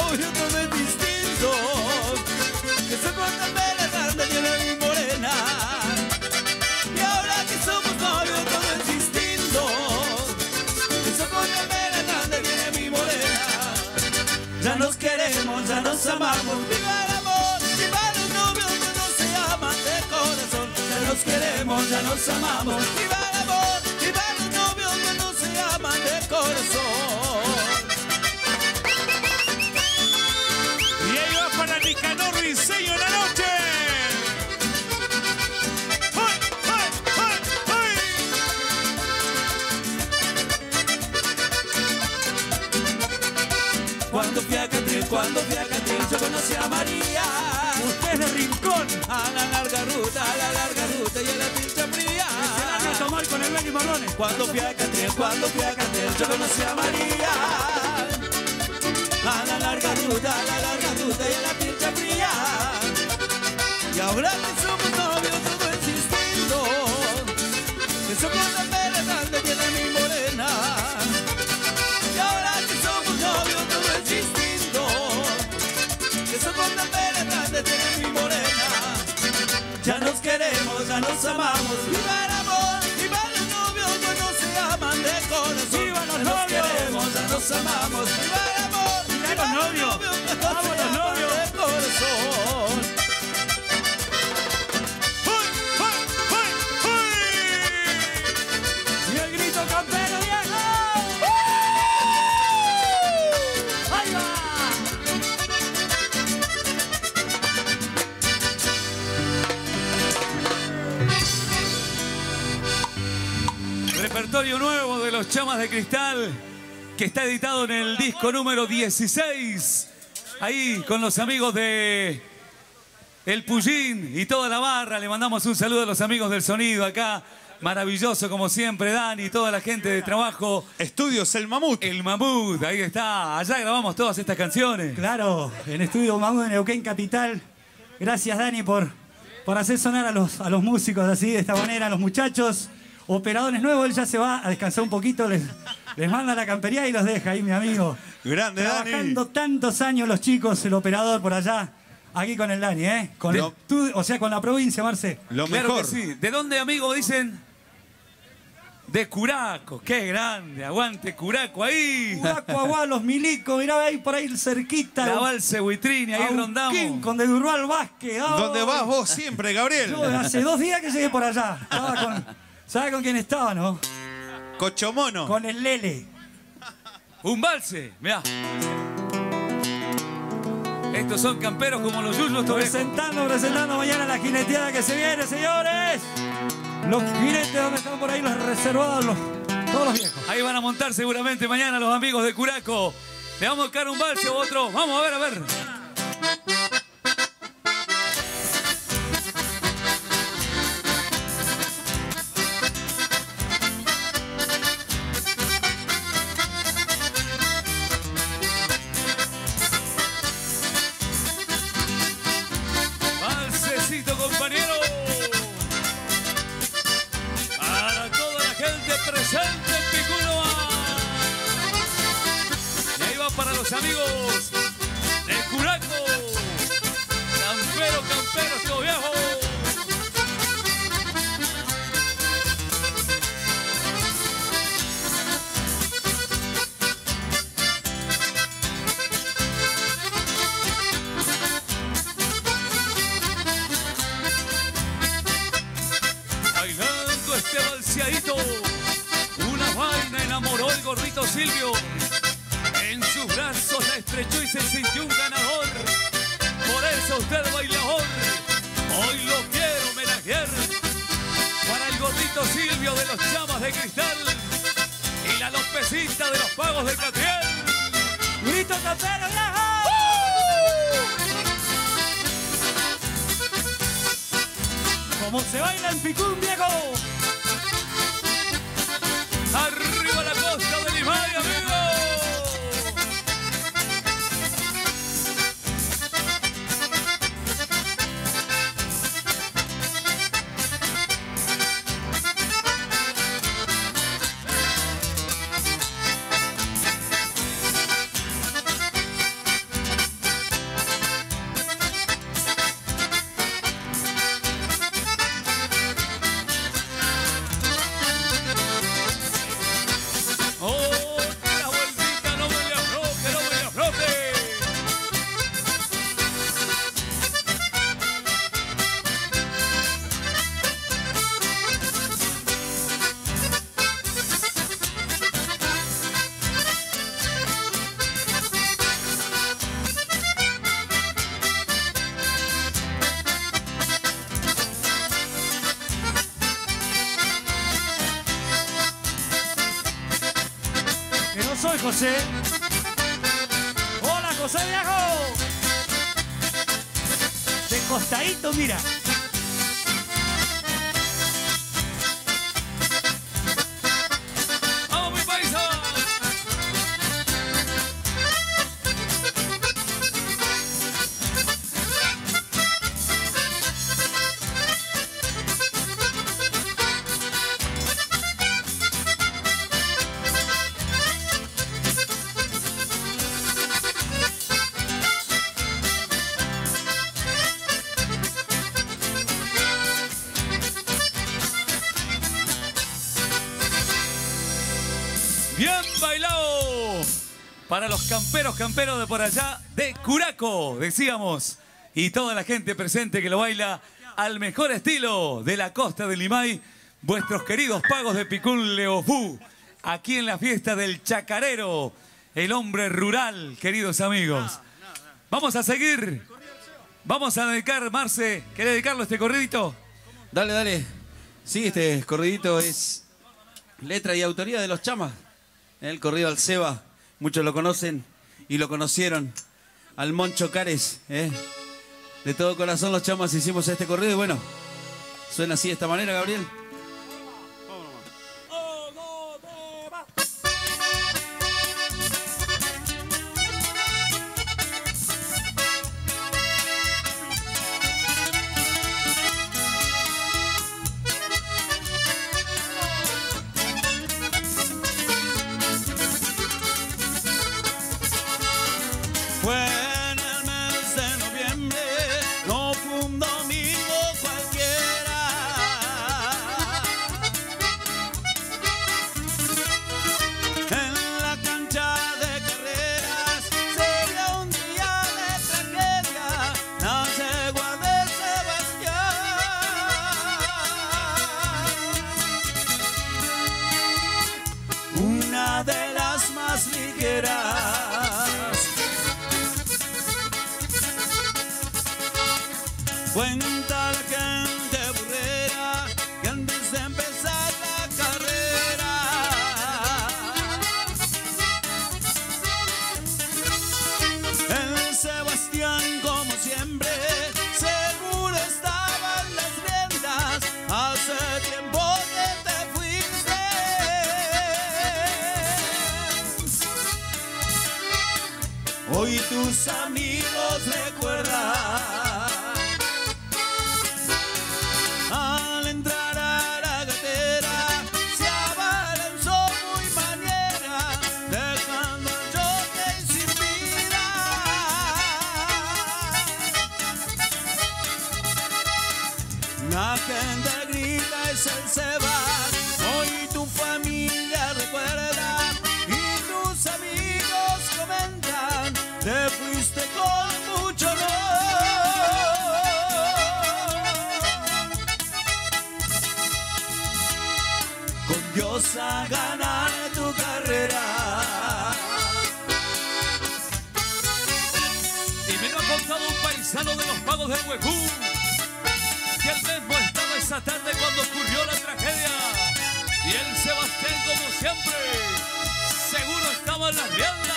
Speaker 4: novio todo es distinto. Que se corta el pelo grande tiene mi morena. Y ahora que somos novios todo es distinto. Que se corta el pelo grande tiene mi morena. Ya nos queremos, ya nos amamos. ¡Viva el amor! ¡Viva los novios que no se aman de corazón! Ya nos queremos, ya nos amamos. ¡Viva el amor! ¡Viva los novios que no se aman de corazón!
Speaker 6: Y ahí va para Nicanor Briseño en la noche. ¡Ay, ay, ay, ay!
Speaker 4: Cuando fui a Catril, yo conocí a María.
Speaker 5: Usted es de Rincón.
Speaker 4: A la larga ruta y a la pincha fría.
Speaker 5: Se van a tomar con el Benny Marrones.
Speaker 4: Cuando fui a Catril, yo conocí a María. A la larga ruta y a la pincha fría. Y ahora que somos novios todo es distinto. Que somos la pera grande tiene mi morena. Y ahora que somos novios todo es distinto. Que somos la pera grande tiene mi morena. Ya nos queremos, ya nos amamos. ¡Viva el amor! ¡Viva los novios que no se aman de corazón!
Speaker 5: ¡Viva los
Speaker 4: Ya
Speaker 5: novios!
Speaker 4: nos queremos, ya nos amamos. ¡Viva el amor!
Speaker 5: ¡Viva los novios!
Speaker 4: que no
Speaker 5: ¡Vamos,
Speaker 4: se
Speaker 5: los
Speaker 4: aman
Speaker 5: novios!
Speaker 4: de corazón!
Speaker 6: ¡Ay, ay, ay, ay!
Speaker 5: Y el grito campero viejo. ¡Ahí va!
Speaker 1: Repertorio nuevo de los Chamas de Cristal, que está editado en el disco número 16. Ahí con los amigos de El Puyín y toda la barra. Le mandamos un saludo a los amigos del sonido acá. Maravilloso como siempre, Dani, toda la gente de trabajo.
Speaker 6: Estudios El Mamut.
Speaker 1: El Mamut, ahí está. Allá grabamos todas estas canciones.
Speaker 5: Claro, en Estudio Mamut de Neuquén Capital. Gracias, Dani, por hacer sonar a los músicos así, de esta manera, a los muchachos. Operadores nuevos, él ya se va a descansar un poquito, les manda la campería y los deja ahí, mi amigo.
Speaker 6: Grande, Dani.
Speaker 5: Trabajando tantos años los chicos, el operador por allá, aquí con el Dani, ¿eh? Con
Speaker 6: Lo-
Speaker 5: el estudio, o sea, con la provincia, Marce.
Speaker 6: Lo
Speaker 1: Claro
Speaker 6: mejor.
Speaker 1: que sí. ¿De dónde, amigo, dicen? De Curaco. Qué grande. Aguante Curaco ahí.
Speaker 5: Curaco, Aguá, los Milicos, mirá ahí por ahí cerquita.
Speaker 1: La Valse Huitrini, ahí rondamos.
Speaker 5: Con de Durval Vázquez. ¡Oh!
Speaker 6: ¿Dónde vas vos siempre, Gabriel?
Speaker 5: Yo hace 2 días que llegué por allá. ¿Sabe con quién estaba, no?
Speaker 6: Cochomono.
Speaker 5: Con el Lele.
Speaker 1: Un valse. Mirá. Estos son camperos como los yuyos.
Speaker 5: Presentando mañana la jineteada que se viene, señores. Los jinetes donde están por ahí los reservados, todos los viejos.
Speaker 1: Ahí van a montar seguramente mañana los amigos de Curaco. Le vamos a buscar un valse u otro. Vamos a ver, a ver. Valsecito, compañero. Para toda la gente presente en Picunoa. Y ahí va para los amigos de Curaco. Campero, todo viejo. Bailando este balseadito, una vaina enamoró el gordito Silvio. En sus brazos la estrechó y se sintió un ganador. Por eso usted, bailador, hoy lo quiero homenajear. Para el gordito Silvio de los Chamas de Cristal y la Lopecita de los Pagos de Catriel.
Speaker 5: ¡Grito campero, viejo! Como se baila en Picún, viejo.
Speaker 1: Arriba la costa de Limay, amigo.
Speaker 5: soy José. Hola, José Viejo. De costadito, mira.
Speaker 1: ¡Vamos, mi paisa! Bien bailado para los camperos de por allá de Curaco, decíamos. Y toda la gente presente que lo baila al mejor estilo de la costa del Limay. Vuestros queridos pagos de Picún Leofú, aquí en la fiesta del chacarero, el hombre rural, queridos amigos. Vamos a seguir. Vamos a dedicar, Marce, ¿querés dedicarlo a este corridito?
Speaker 2: Dale, dale. Sí, este corridito es letra y autoría de los Chamas. El corrido al Seba, muchos lo conocen y lo conocieron. Al Moncho Cares, ¿eh? De todo corazón los Chamas hicimos este corrido y bueno, suena así de esta manera, Gabriel.
Speaker 4: Fue en el mes de noviembre, no fue un domingo cualquiera. En la cancha de carreras sería un día de tragedia, nace Guarde Sebastián, una de las más ligeras. Cuenta la gente burrera que antes de empezar la carrera, el Sebastián, como siempre, seguro estaba en las riendas. Hace tiempo que te fuiste, hoy tus amigos recuerdan. Al entrar a la gatera se abalanzó muy maniera, dejando al jockey sin vida. La gente grita, es el Seba, hoy tu familia recuerda y tus amigos comentan, te fuiste con mucho honor. Dios a ganar tu carrera.
Speaker 1: Y me lo ha contado un paisano de los pagos del Huecú, que él mismo estaba esa tarde cuando ocurrió la tragedia. Y el Sebastián, como siempre, seguro estaba en las riendas.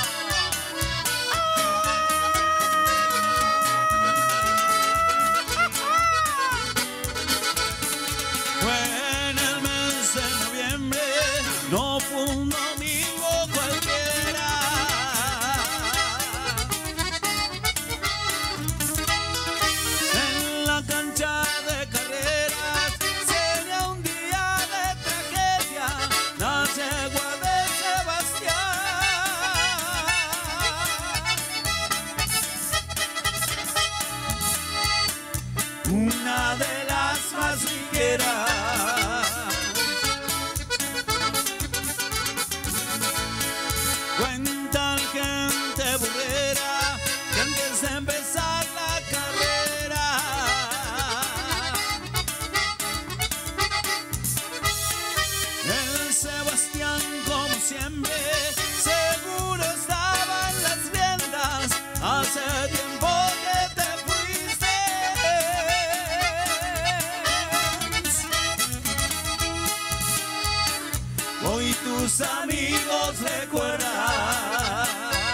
Speaker 4: No fue un domingo cualquiera. En la cancha de carreras sería un día de tragedia, nace Guarde Sebastián, una de las más ligeras. Cuenta la gente burrera que antes de empezar la carrera, el Sebastián, como siempre, seguro estaba en las riendas. Hace tiempo que te fuiste, hoy y tus amigos recuerdan.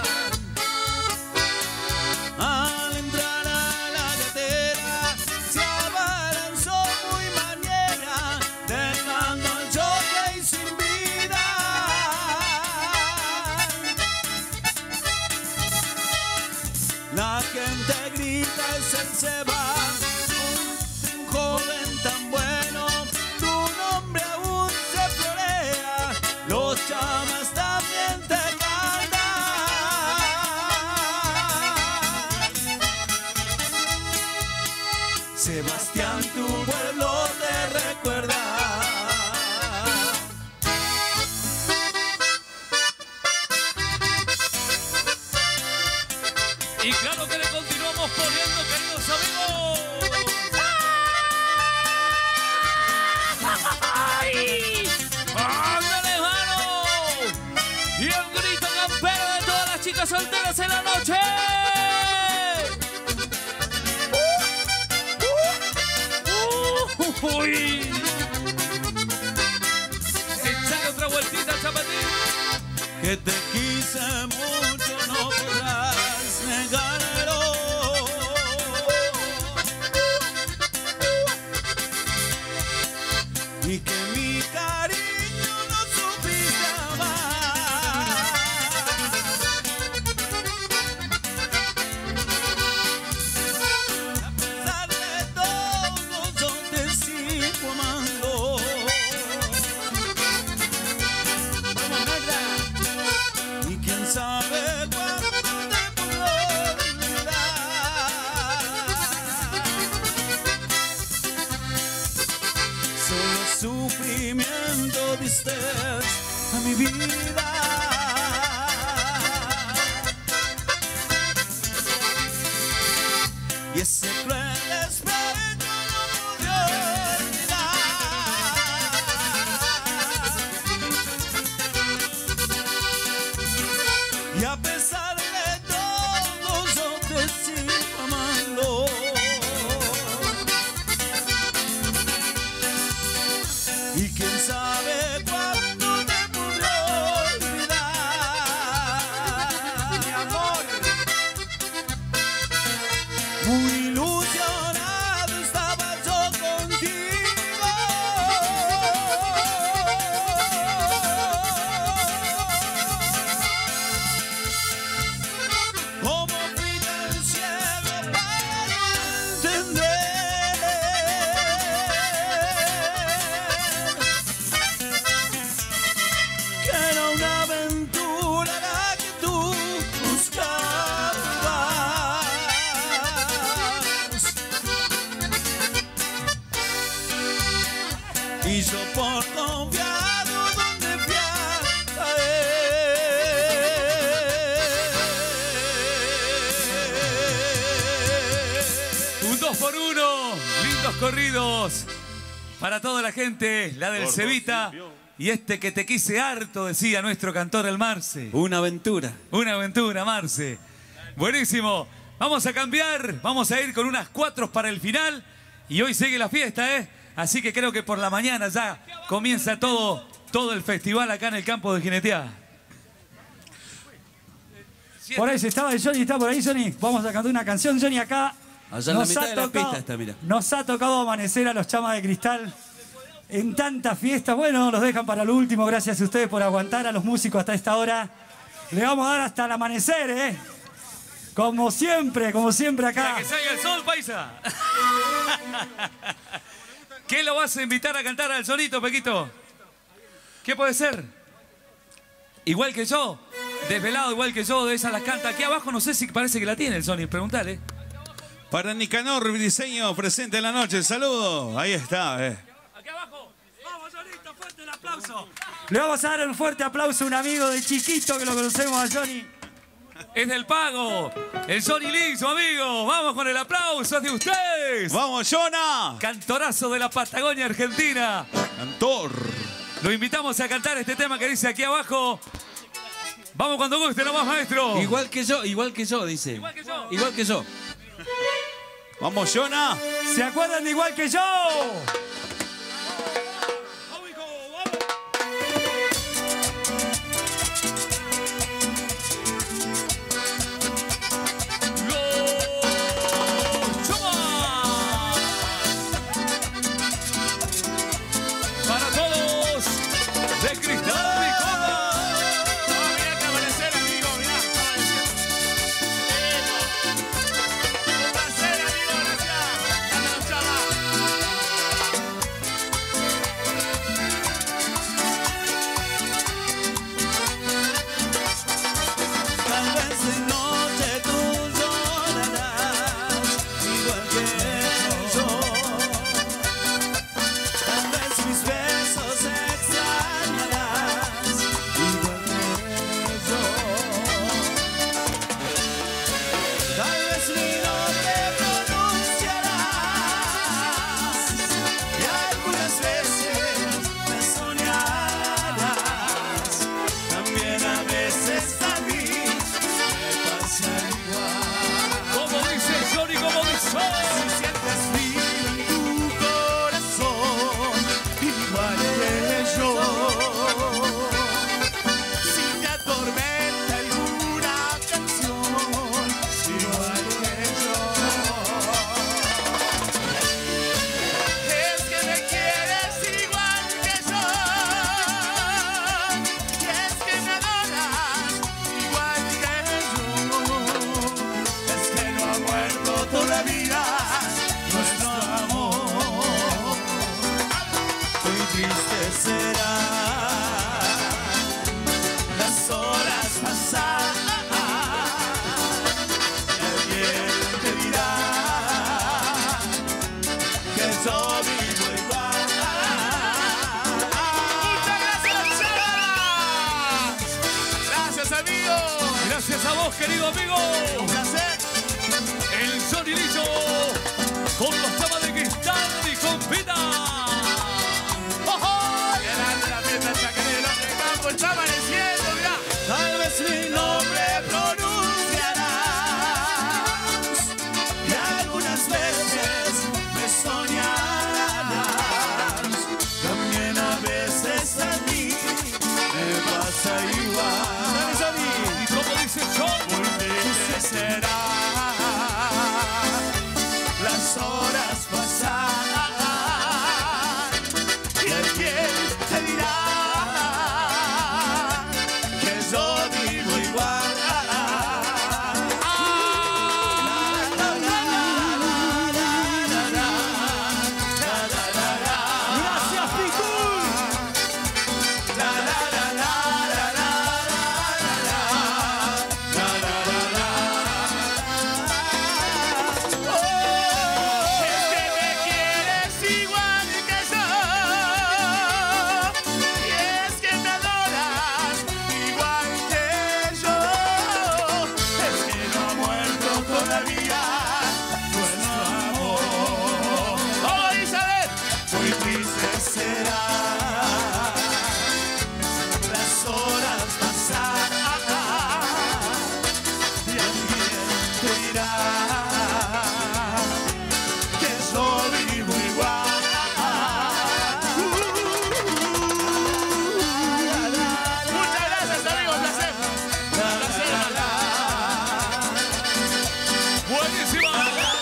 Speaker 4: Al entrar a la gatera se abalanzó muy mañana, dejando al jockey sin vida. La gente grita, es el Seba, un joven tan bueno, tu nombre aún se florea, los chamas también te cantan. Sebastián, tu pueblo te recuerda.
Speaker 1: Y claro que le continuamos poniendo, queridos amigos. ¡Ay! ¡Ándale, mano! Y el grito campero de todas las chicas solteras en la noche. ¡Uy! Échale otra vueltita, chapatín.
Speaker 4: Que te quise mucho, no podrás negarlo. Y que mi cariño no supiste amar. A pesar de todo, yo te sigo amando. Vamos, negra. Y quién sabe cuándo te puedo olvidar. Solo sufrimiento diste a mi vida. Y ese cruel despecho no pude olvidar. Y a pesar de todo, yo te sigo amando. Y quién sabe cuándo te podré olvidar. Mi amor, muy ilusionado estaba yo contigo. Como fui tan ciego para no entender que era una aventura la que tú buscabas. Y yo por confiado donde fui a caer.
Speaker 1: Un 2x1, lindos corridos para toda la gente, la del Cevita y este que te quise harto, decía nuestro cantor el Marce.
Speaker 2: Una aventura.
Speaker 1: Una aventura, Marce. Buenísimo. Vamos a cambiar, vamos a ir con unas 4 para el final y hoy sigue la fiesta, ¿eh? Así que creo que por la mañana ya comienza todo el festival acá en el campo de Jineteada.
Speaker 5: Por ahí estaba Johnny, está por ahí, Johnny. Vamos a cantar una canción, Johnny, acá.
Speaker 2: Allá en la mitad de la pista está, mira.
Speaker 5: Nos ha tocado amanecer a los Chamas de Cristal en tantas fiestas. Bueno, los dejan para lo último. Gracias a ustedes por aguantar a los músicos hasta esta hora. Le vamos a dar hasta el amanecer, ¿eh? Como siempre acá.
Speaker 1: Para que salga el sol, paisa. ¿Qué lo vas a invitar a cantar al solito, Pequito? ¿Qué puede ser? Igual que yo, desvelado igual que yo, de esas las canta. Aquí abajo no sé si parece que la tiene el Sony, preguntale.
Speaker 6: Para Nicanor Briseño, presente en la noche. Saludos. Ahí está.
Speaker 1: Aquí abajo. Vamos, Sonito, fuerte el aplauso.
Speaker 5: Le vamos a dar un fuerte aplauso a un amigo de chiquito que lo conocemos a Johnny.
Speaker 1: Es del Pago, el Sony Lee, su amigo. Vamos con el aplauso de ustedes.
Speaker 6: ¡Vamos, Jonah!
Speaker 1: Cantorazo de la Patagonia Argentina.
Speaker 6: Cantor.
Speaker 1: Lo invitamos a cantar este tema que dice aquí abajo. Vamos cuando guste, nomás, maestro.
Speaker 2: Igual que yo, dice.
Speaker 1: Igual que yo.
Speaker 2: Igual que yo.
Speaker 6: ¡Vamos, Jonah!
Speaker 5: ¿Se acuerdan de Igual que yo?
Speaker 4: las horas pasan y alguien te dirá que yo vivo igual. Muchas gracias, chavas. Gracias, amigo.
Speaker 1: Gracias a vos, querido amigo.
Speaker 4: Un placer.
Speaker 1: El sonidillo con los chamas de cristal y con pita.
Speaker 4: Grande la fiesta chacarera, el campo está amaneciendo, mirá. Tal vez mi nombre pronunciarás y algunas veces me soñarás. También a veces a mí me pasa igual.
Speaker 1: Y como dice el son,
Speaker 4: Muy triste será las horas pasan y alguien te dirá que yo vivo igual.
Speaker 5: Gracias, Picul.
Speaker 4: Es que me quieres igual que yo, y es que me adoras igual que yo, es que no ha muerto todavía nuestro amor. ¡Oh, Isabel! Muy triste será las horas pasar y alguien te dirá que yo vivo igual. Muchas gracias, amigo, un placer.
Speaker 1: buenísima.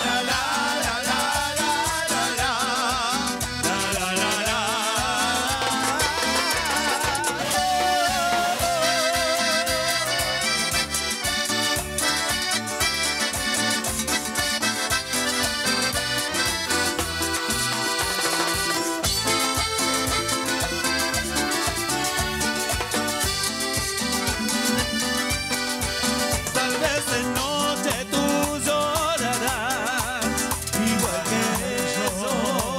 Speaker 4: Tal vez de noche tú llorarás igual que yo.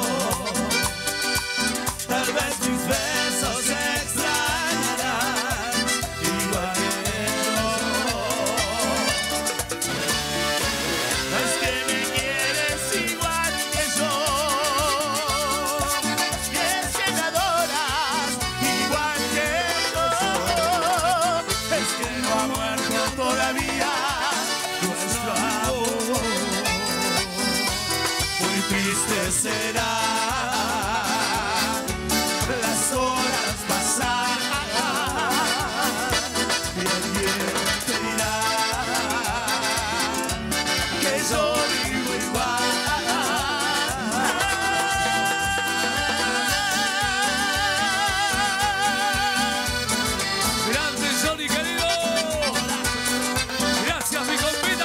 Speaker 4: Tal vez mis besos extrañarás igual que yo. Es que me quieres igual que yo, y es que me adoras igual que yo. Es que no ha muerto todavía nuestro amor. Muy triste será las horas pasar y alguien te dirá que yo vivo igual.
Speaker 1: Grande Johnny, querido. Gracias, mi compita.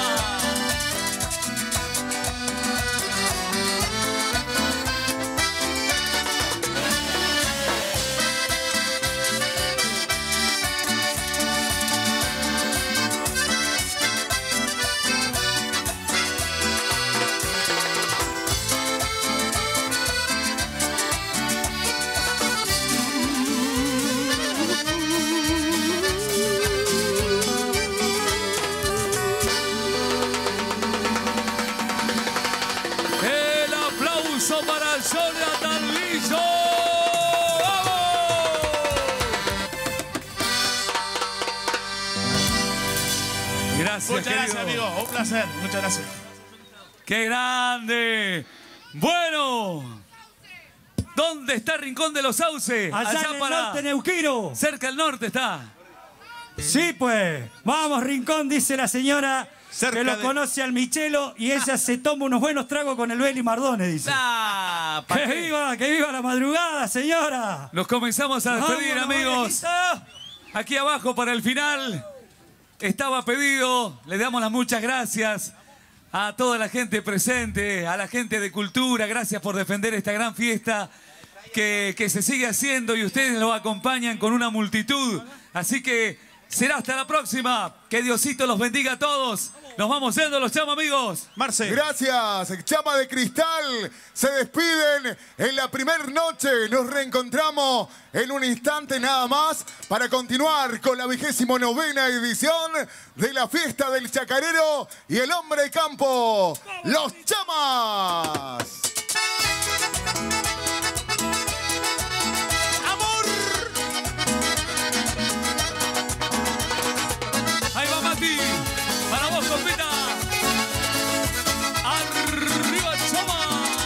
Speaker 1: El aplauso para Jonathan Lillo. ¡Vamos! Gracias,
Speaker 4: Muchas gracias,
Speaker 1: querido.
Speaker 4: amigo. Un placer. Muchas gracias.
Speaker 1: ¡Qué grande! Bueno, ¿dónde está Rincón de los Sauces?
Speaker 5: Allá en el norte, Neuquino.
Speaker 1: Cerca al norte está.
Speaker 5: Sí, pues. Vamos, Rincón, dice la señora
Speaker 6: Cerca
Speaker 5: que lo
Speaker 6: de-
Speaker 5: conoce al Michelo y ella se toma unos buenos tragos con el Beli Mardones, dice.
Speaker 1: Ah, ¿pa' qué?
Speaker 5: Que viva la madrugada, señora!
Speaker 1: Nos comenzamos a despedir,
Speaker 5: Vámonos,
Speaker 1: amigos.
Speaker 5: Marianita.
Speaker 1: Aquí abajo para el final estaba pedido. Le damos las muchas gracias a toda la gente presente, a la gente de cultura. Gracias por defender esta gran fiesta. que se sigue haciendo y ustedes lo acompañan con una multitud. Así que será hasta la próxima. Que Diosito los bendiga a todos. Nos vamos yendo los Chama, amigos.
Speaker 6: Marce.
Speaker 3: Gracias, Chama de Cristal. Se despiden en la primera noche. Nos reencontramos en un instante nada más para continuar con la 29ª edición de la Fiesta del Chacarero y el Hombre de Campo, los Chamas.
Speaker 1: Ahí va Mati, para vos, compita. Arriba, Chama.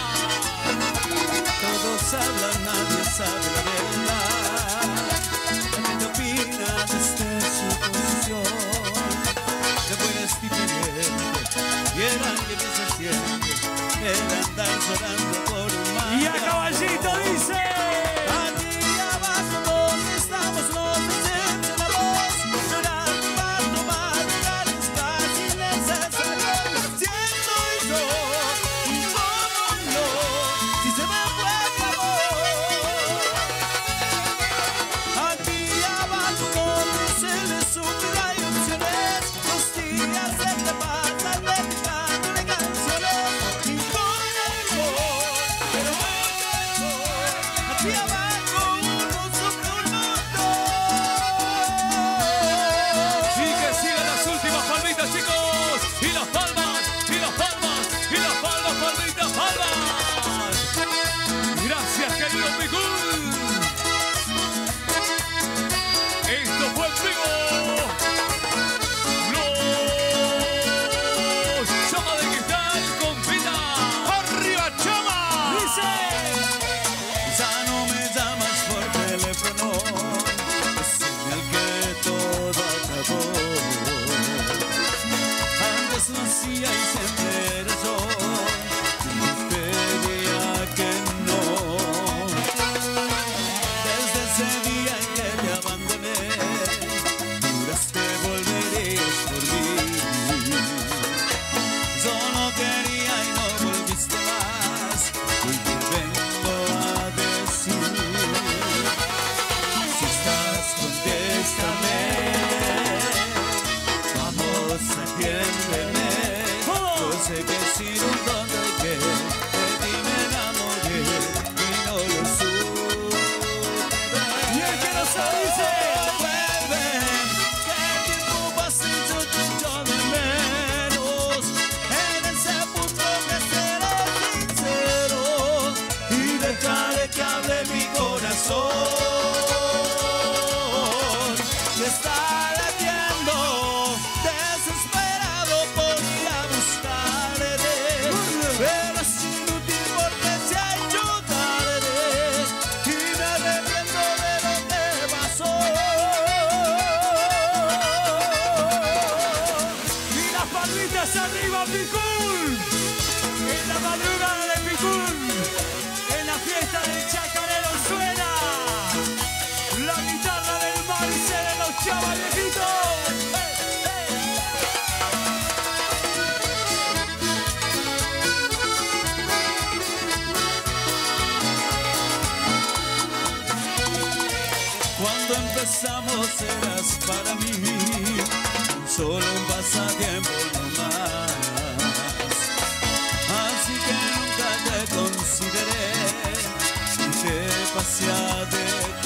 Speaker 4: Todos hablan, nadie sabe la verdad. La gente opina desde su posición. De buenas diferentes, vieran que no se siente el andar llorando por un mar.
Speaker 5: Y a caballito dice.
Speaker 4: Aquí abajo donde estamos los presentes en la voz. Llorar para tomar lugares casi necesarios. Siento yo, y cómo no, si se me fue el amor. Aquí abajo donde se le sufre hay opciones. Los días se te pasan dedicándole canciones. Y con el amor, pero aquí abajo uno sufre un montón.
Speaker 1: Y que sigan las últimas palmitas, chicos. Y las palmas, y las palmas, y las palmas, palmitas, palmas. Gracias, querido Picul. Esto fue en vivo. Los Chama de Cristal con Pita.
Speaker 6: ¡Arriba, Chama!
Speaker 4: Ya no me llamas por teléfono, es señal que todo acabó. Antes lo hacía y siempre era yo, y pedía que no. Desde ese día en que te abandoné, juraste volverías por mí. Yo no quería y no volviste más. Hoy te vengo a decir, si estás, contéstame. Vamos, atiéndeme. Yo sé que he sido un tonto y que de ti me enamoré y no lo supe.
Speaker 5: Y el que no sabe dice.
Speaker 4: Vuelve, que el tiempo pasa y yo te echo de menos. En ese punto que seré sincero y dejaré que hable mi corazón. Y está latiendo, desesperado por ir a buscarte. Pero es inútil porque se ha hecho tarde y me arrepiento de lo que pasó.
Speaker 5: Y las palmitas arriba, Picul. En la madrugada de Picul. En la fiesta del Chacarero suena. La guitarra del Marce de los Chama viejitos.
Speaker 4: Cuando empezamos eras para mí solo un pasatiempo nomás. Así que nunca te consideré y te pasé a dejar.